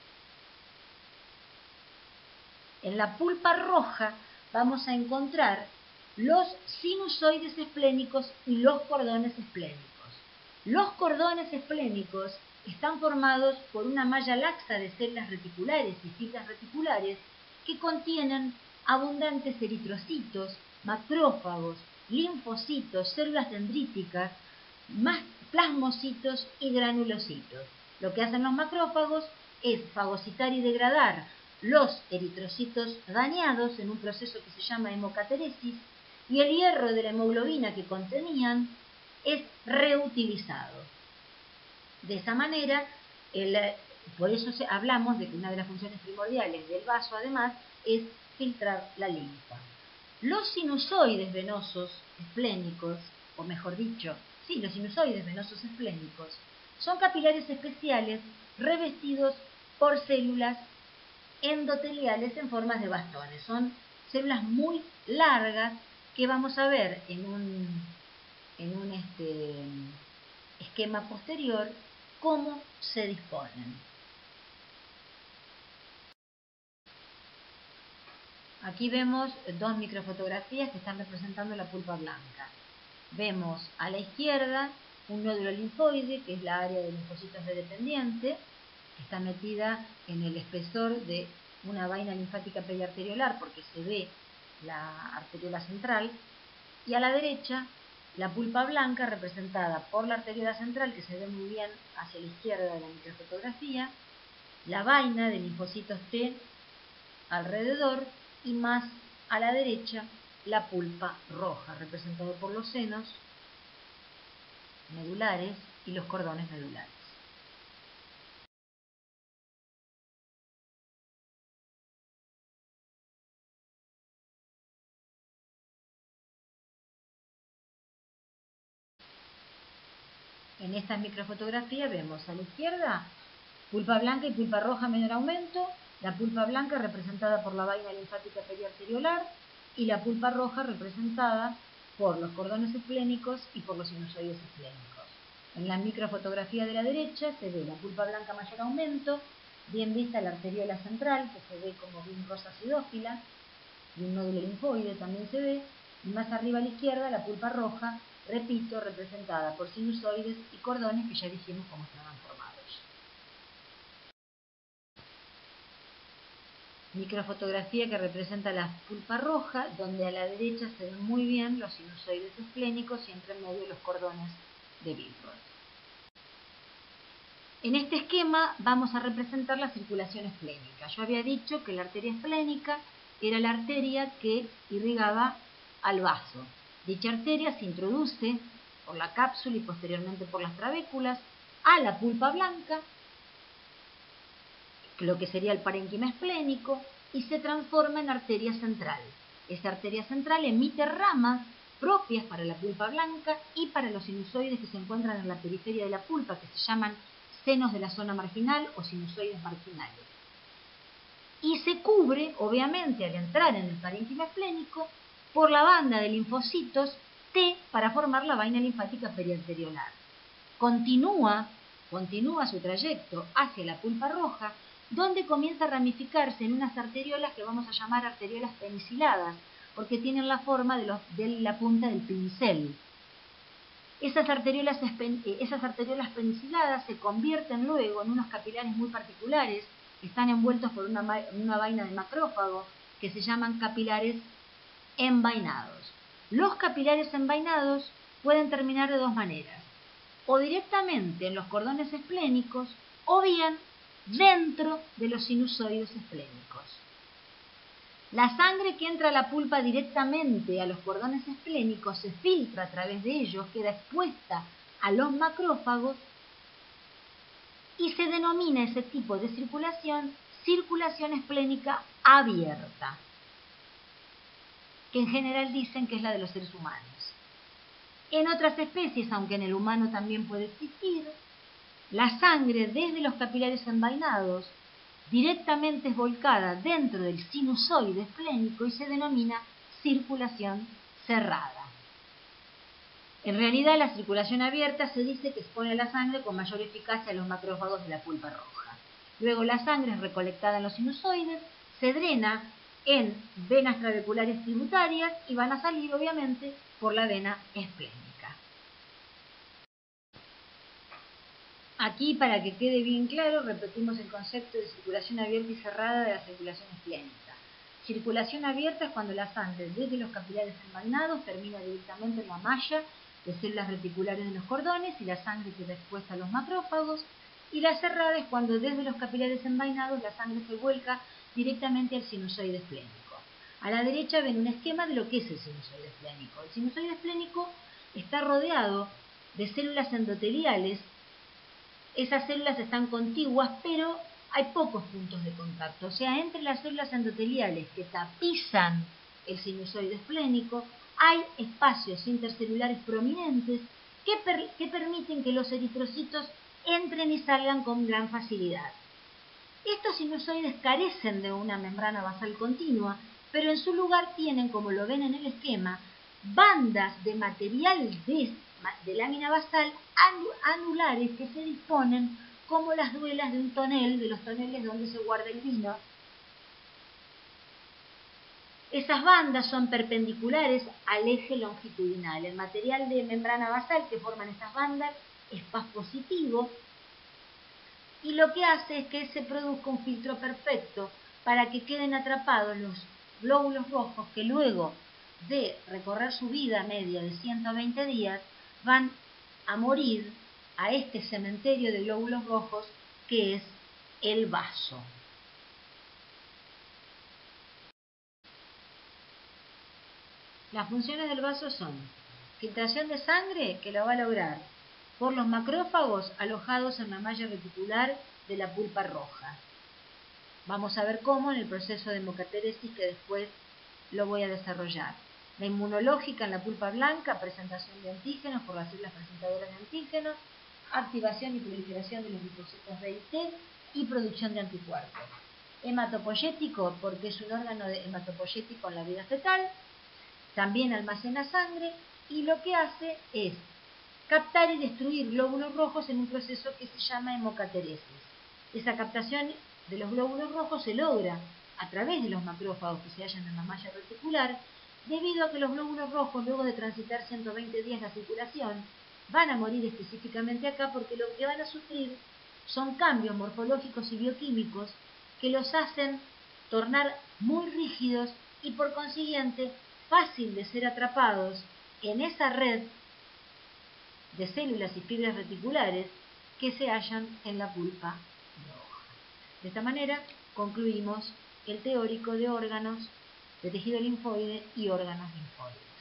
En la pulpa roja vamos a encontrar los sinusoides esplénicos y los cordones esplénicos. Los cordones esplénicos están formados por una malla laxa de células reticulares y fibras reticulares que contienen abundantes eritrocitos, macrófagos, linfocitos, células dendríticas, plasmocitos y granulocitos. Lo que hacen los macrófagos es fagocitar y degradar los eritrocitos dañados en un proceso que se llama hemocateresis, y el hierro de la hemoglobina que contenían es reutilizado. De esa manera, el, por eso se, hablamos de que una de las funciones primordiales del vaso, además, es filtrar la linfa. Los sinusoides venosos esplénicos, o mejor dicho, sí, los sinusoides venosos esplénicos, son capilares especiales revestidos por células endoteliales en formas de bastones. Son células muy largas que vamos a ver en un, en un este, esquema posterior cómo se disponen. Aquí vemos dos microfotografías que están representando la pulpa blanca. Vemos a la izquierda un nódulo linfoide, que es la área de linfocitos B dependiente, que está metida en el espesor de una vaina linfática periarteriolar porque se ve la arteriola central, y a la derecha la pulpa blanca representada por la arteriola central, que se ve muy bien hacia la izquierda de la microfotografía, la vaina de linfocitos T alrededor, y más a la derecha la pulpa roja, representada por los senos medulares y los cordones medulares. En esta microfotografía vemos a la izquierda pulpa blanca y pulpa roja menor aumento, la pulpa blanca representada por la vaina linfática periarteriolar y la pulpa roja representada por los cordones esplénicos y por los sinusoides esplénicos. En la microfotografía de la derecha se ve la pulpa blanca mayor aumento, bien vista la arteriola central, que se ve como bien rosa acidófila, y un nódulo linfoide también se ve, y más arriba a la izquierda la pulpa roja, repito, representada por sinusoides y cordones que ya dijimos cómo estaban formados. Microfotografía que representa la pulpa roja, donde a la derecha se ven muy bien los sinusoides esplénicos y entre medio los cordones de Billroth. En este esquema vamos a representar la circulación esplénica. Yo había dicho que la arteria esplénica era la arteria que irrigaba al vaso. Dicha arteria se introduce por la cápsula y posteriormente por las trabéculas a la pulpa blanca, lo que sería el parénquima esplénico, y se transforma en arteria central. Esa arteria central emite ramas propias para la pulpa blanca y para los sinusoides que se encuentran en la periferia de la pulpa, que se llaman senos de la zona marginal o sinusoides marginales. Y se cubre, obviamente, al entrar en el parénquima esplénico, por la banda de linfocitos T para formar la vaina linfática periarteriolar. Continúa, continúa su trayecto hacia la pulpa roja, donde comienza a ramificarse en unas arteriolas que vamos a llamar arteriolas peniciladas, porque tienen la forma de, los, de la punta del pincel. Esas arteriolas, esas arteriolas peniciladas se convierten luego en unos capilares muy particulares, que están envueltos por una, una vaina de macrófago, que se llaman capilares envainados. Los capilares envainados pueden terminar de dos maneras, o directamente en los cordones esplénicos, o bien dentro de los sinusoides esplénicos. La sangre que entra a la pulpa directamente a los cordones esplénicos se filtra a través de ellos, queda expuesta a los macrófagos y se denomina ese tipo de circulación circulación esplénica abierta, que en general dicen que es la de los seres humanos. En otras especies, aunque en el humano también puede existir, la sangre desde los capilares envainados directamente es volcada dentro del sinusoide esplénico y se denomina circulación cerrada. En realidad, la circulación abierta se dice que expone la sangre con mayor eficacia a los macrófagos de la pulpa roja. Luego la sangre es recolectada en los sinusoides, se drena en venas trabeculares tributarias y van a salir, obviamente, por la vena esplénica. Aquí, para que quede bien claro, repetimos el concepto de circulación abierta y cerrada de la circulación esplénica. Circulación abierta es cuando la sangre desde los capilares envainados termina directamente en la malla de células reticulares de los cordones y la sangre queda expuesta a los macrófagos. Y la cerrada es cuando desde los capilares envainados la sangre se vuelca directamente al sinusoide esplénico. A la derecha ven un esquema de lo que es el sinusoide esplénico. El sinusoide esplénico está rodeado de células endoteliales. Esas células están contiguas, pero hay pocos puntos de contacto. O sea, entre las células endoteliales que tapizan el sinusoide esplénico, hay espacios intercelulares prominentes que, per que permiten que los eritrocitos entren y salgan con gran facilidad. Estos sinusoides carecen de una membrana basal continua, pero en su lugar tienen, como lo ven en el esquema, bandas de material de de lámina basal anulares que se disponen como las duelas de un tonel, de los toneles donde se guarda el vino. Esas bandas son perpendiculares al eje longitudinal. El material de membrana basal que forman estas bandas es paz positivo y lo que hace es que se produzca un filtro perfecto para que queden atrapados los glóbulos rojos que luego de recorrer su vida media de ciento veinte días van a morir a este cementerio de glóbulos rojos que es el vaso. Las funciones del vaso son filtración de sangre, que la va a lograr por los macrófagos alojados en la malla reticular de la pulpa roja. Vamos a ver cómo en el proceso de hemocateresis que después lo voy a desarrollar. La inmunológica en la pulpa blanca, presentación de antígenos por las células presentadoras de antígenos, activación y proliferación de los linfocitos B y T y producción de anticuerpos. Hematopoyético, porque es un órgano de hematopoyético en la vida fetal, también almacena sangre y lo que hace es captar y destruir glóbulos rojos en un proceso que se llama hemocateresis. Esa captación de los glóbulos rojos se logra a través de los macrófagos que se hallan en la malla reticular, debido a que los glóbulos rojos, luego de transitar ciento veinte días la circulación, van a morir específicamente acá porque lo que van a sufrir son cambios morfológicos y bioquímicos que los hacen tornar muy rígidos y por consiguiente fácil de ser atrapados en esa red de células y fibras reticulares que se hallan en la pulpa roja. De esta manera concluimos el teórico de órganos de tejido linfoide y órganos linfóides.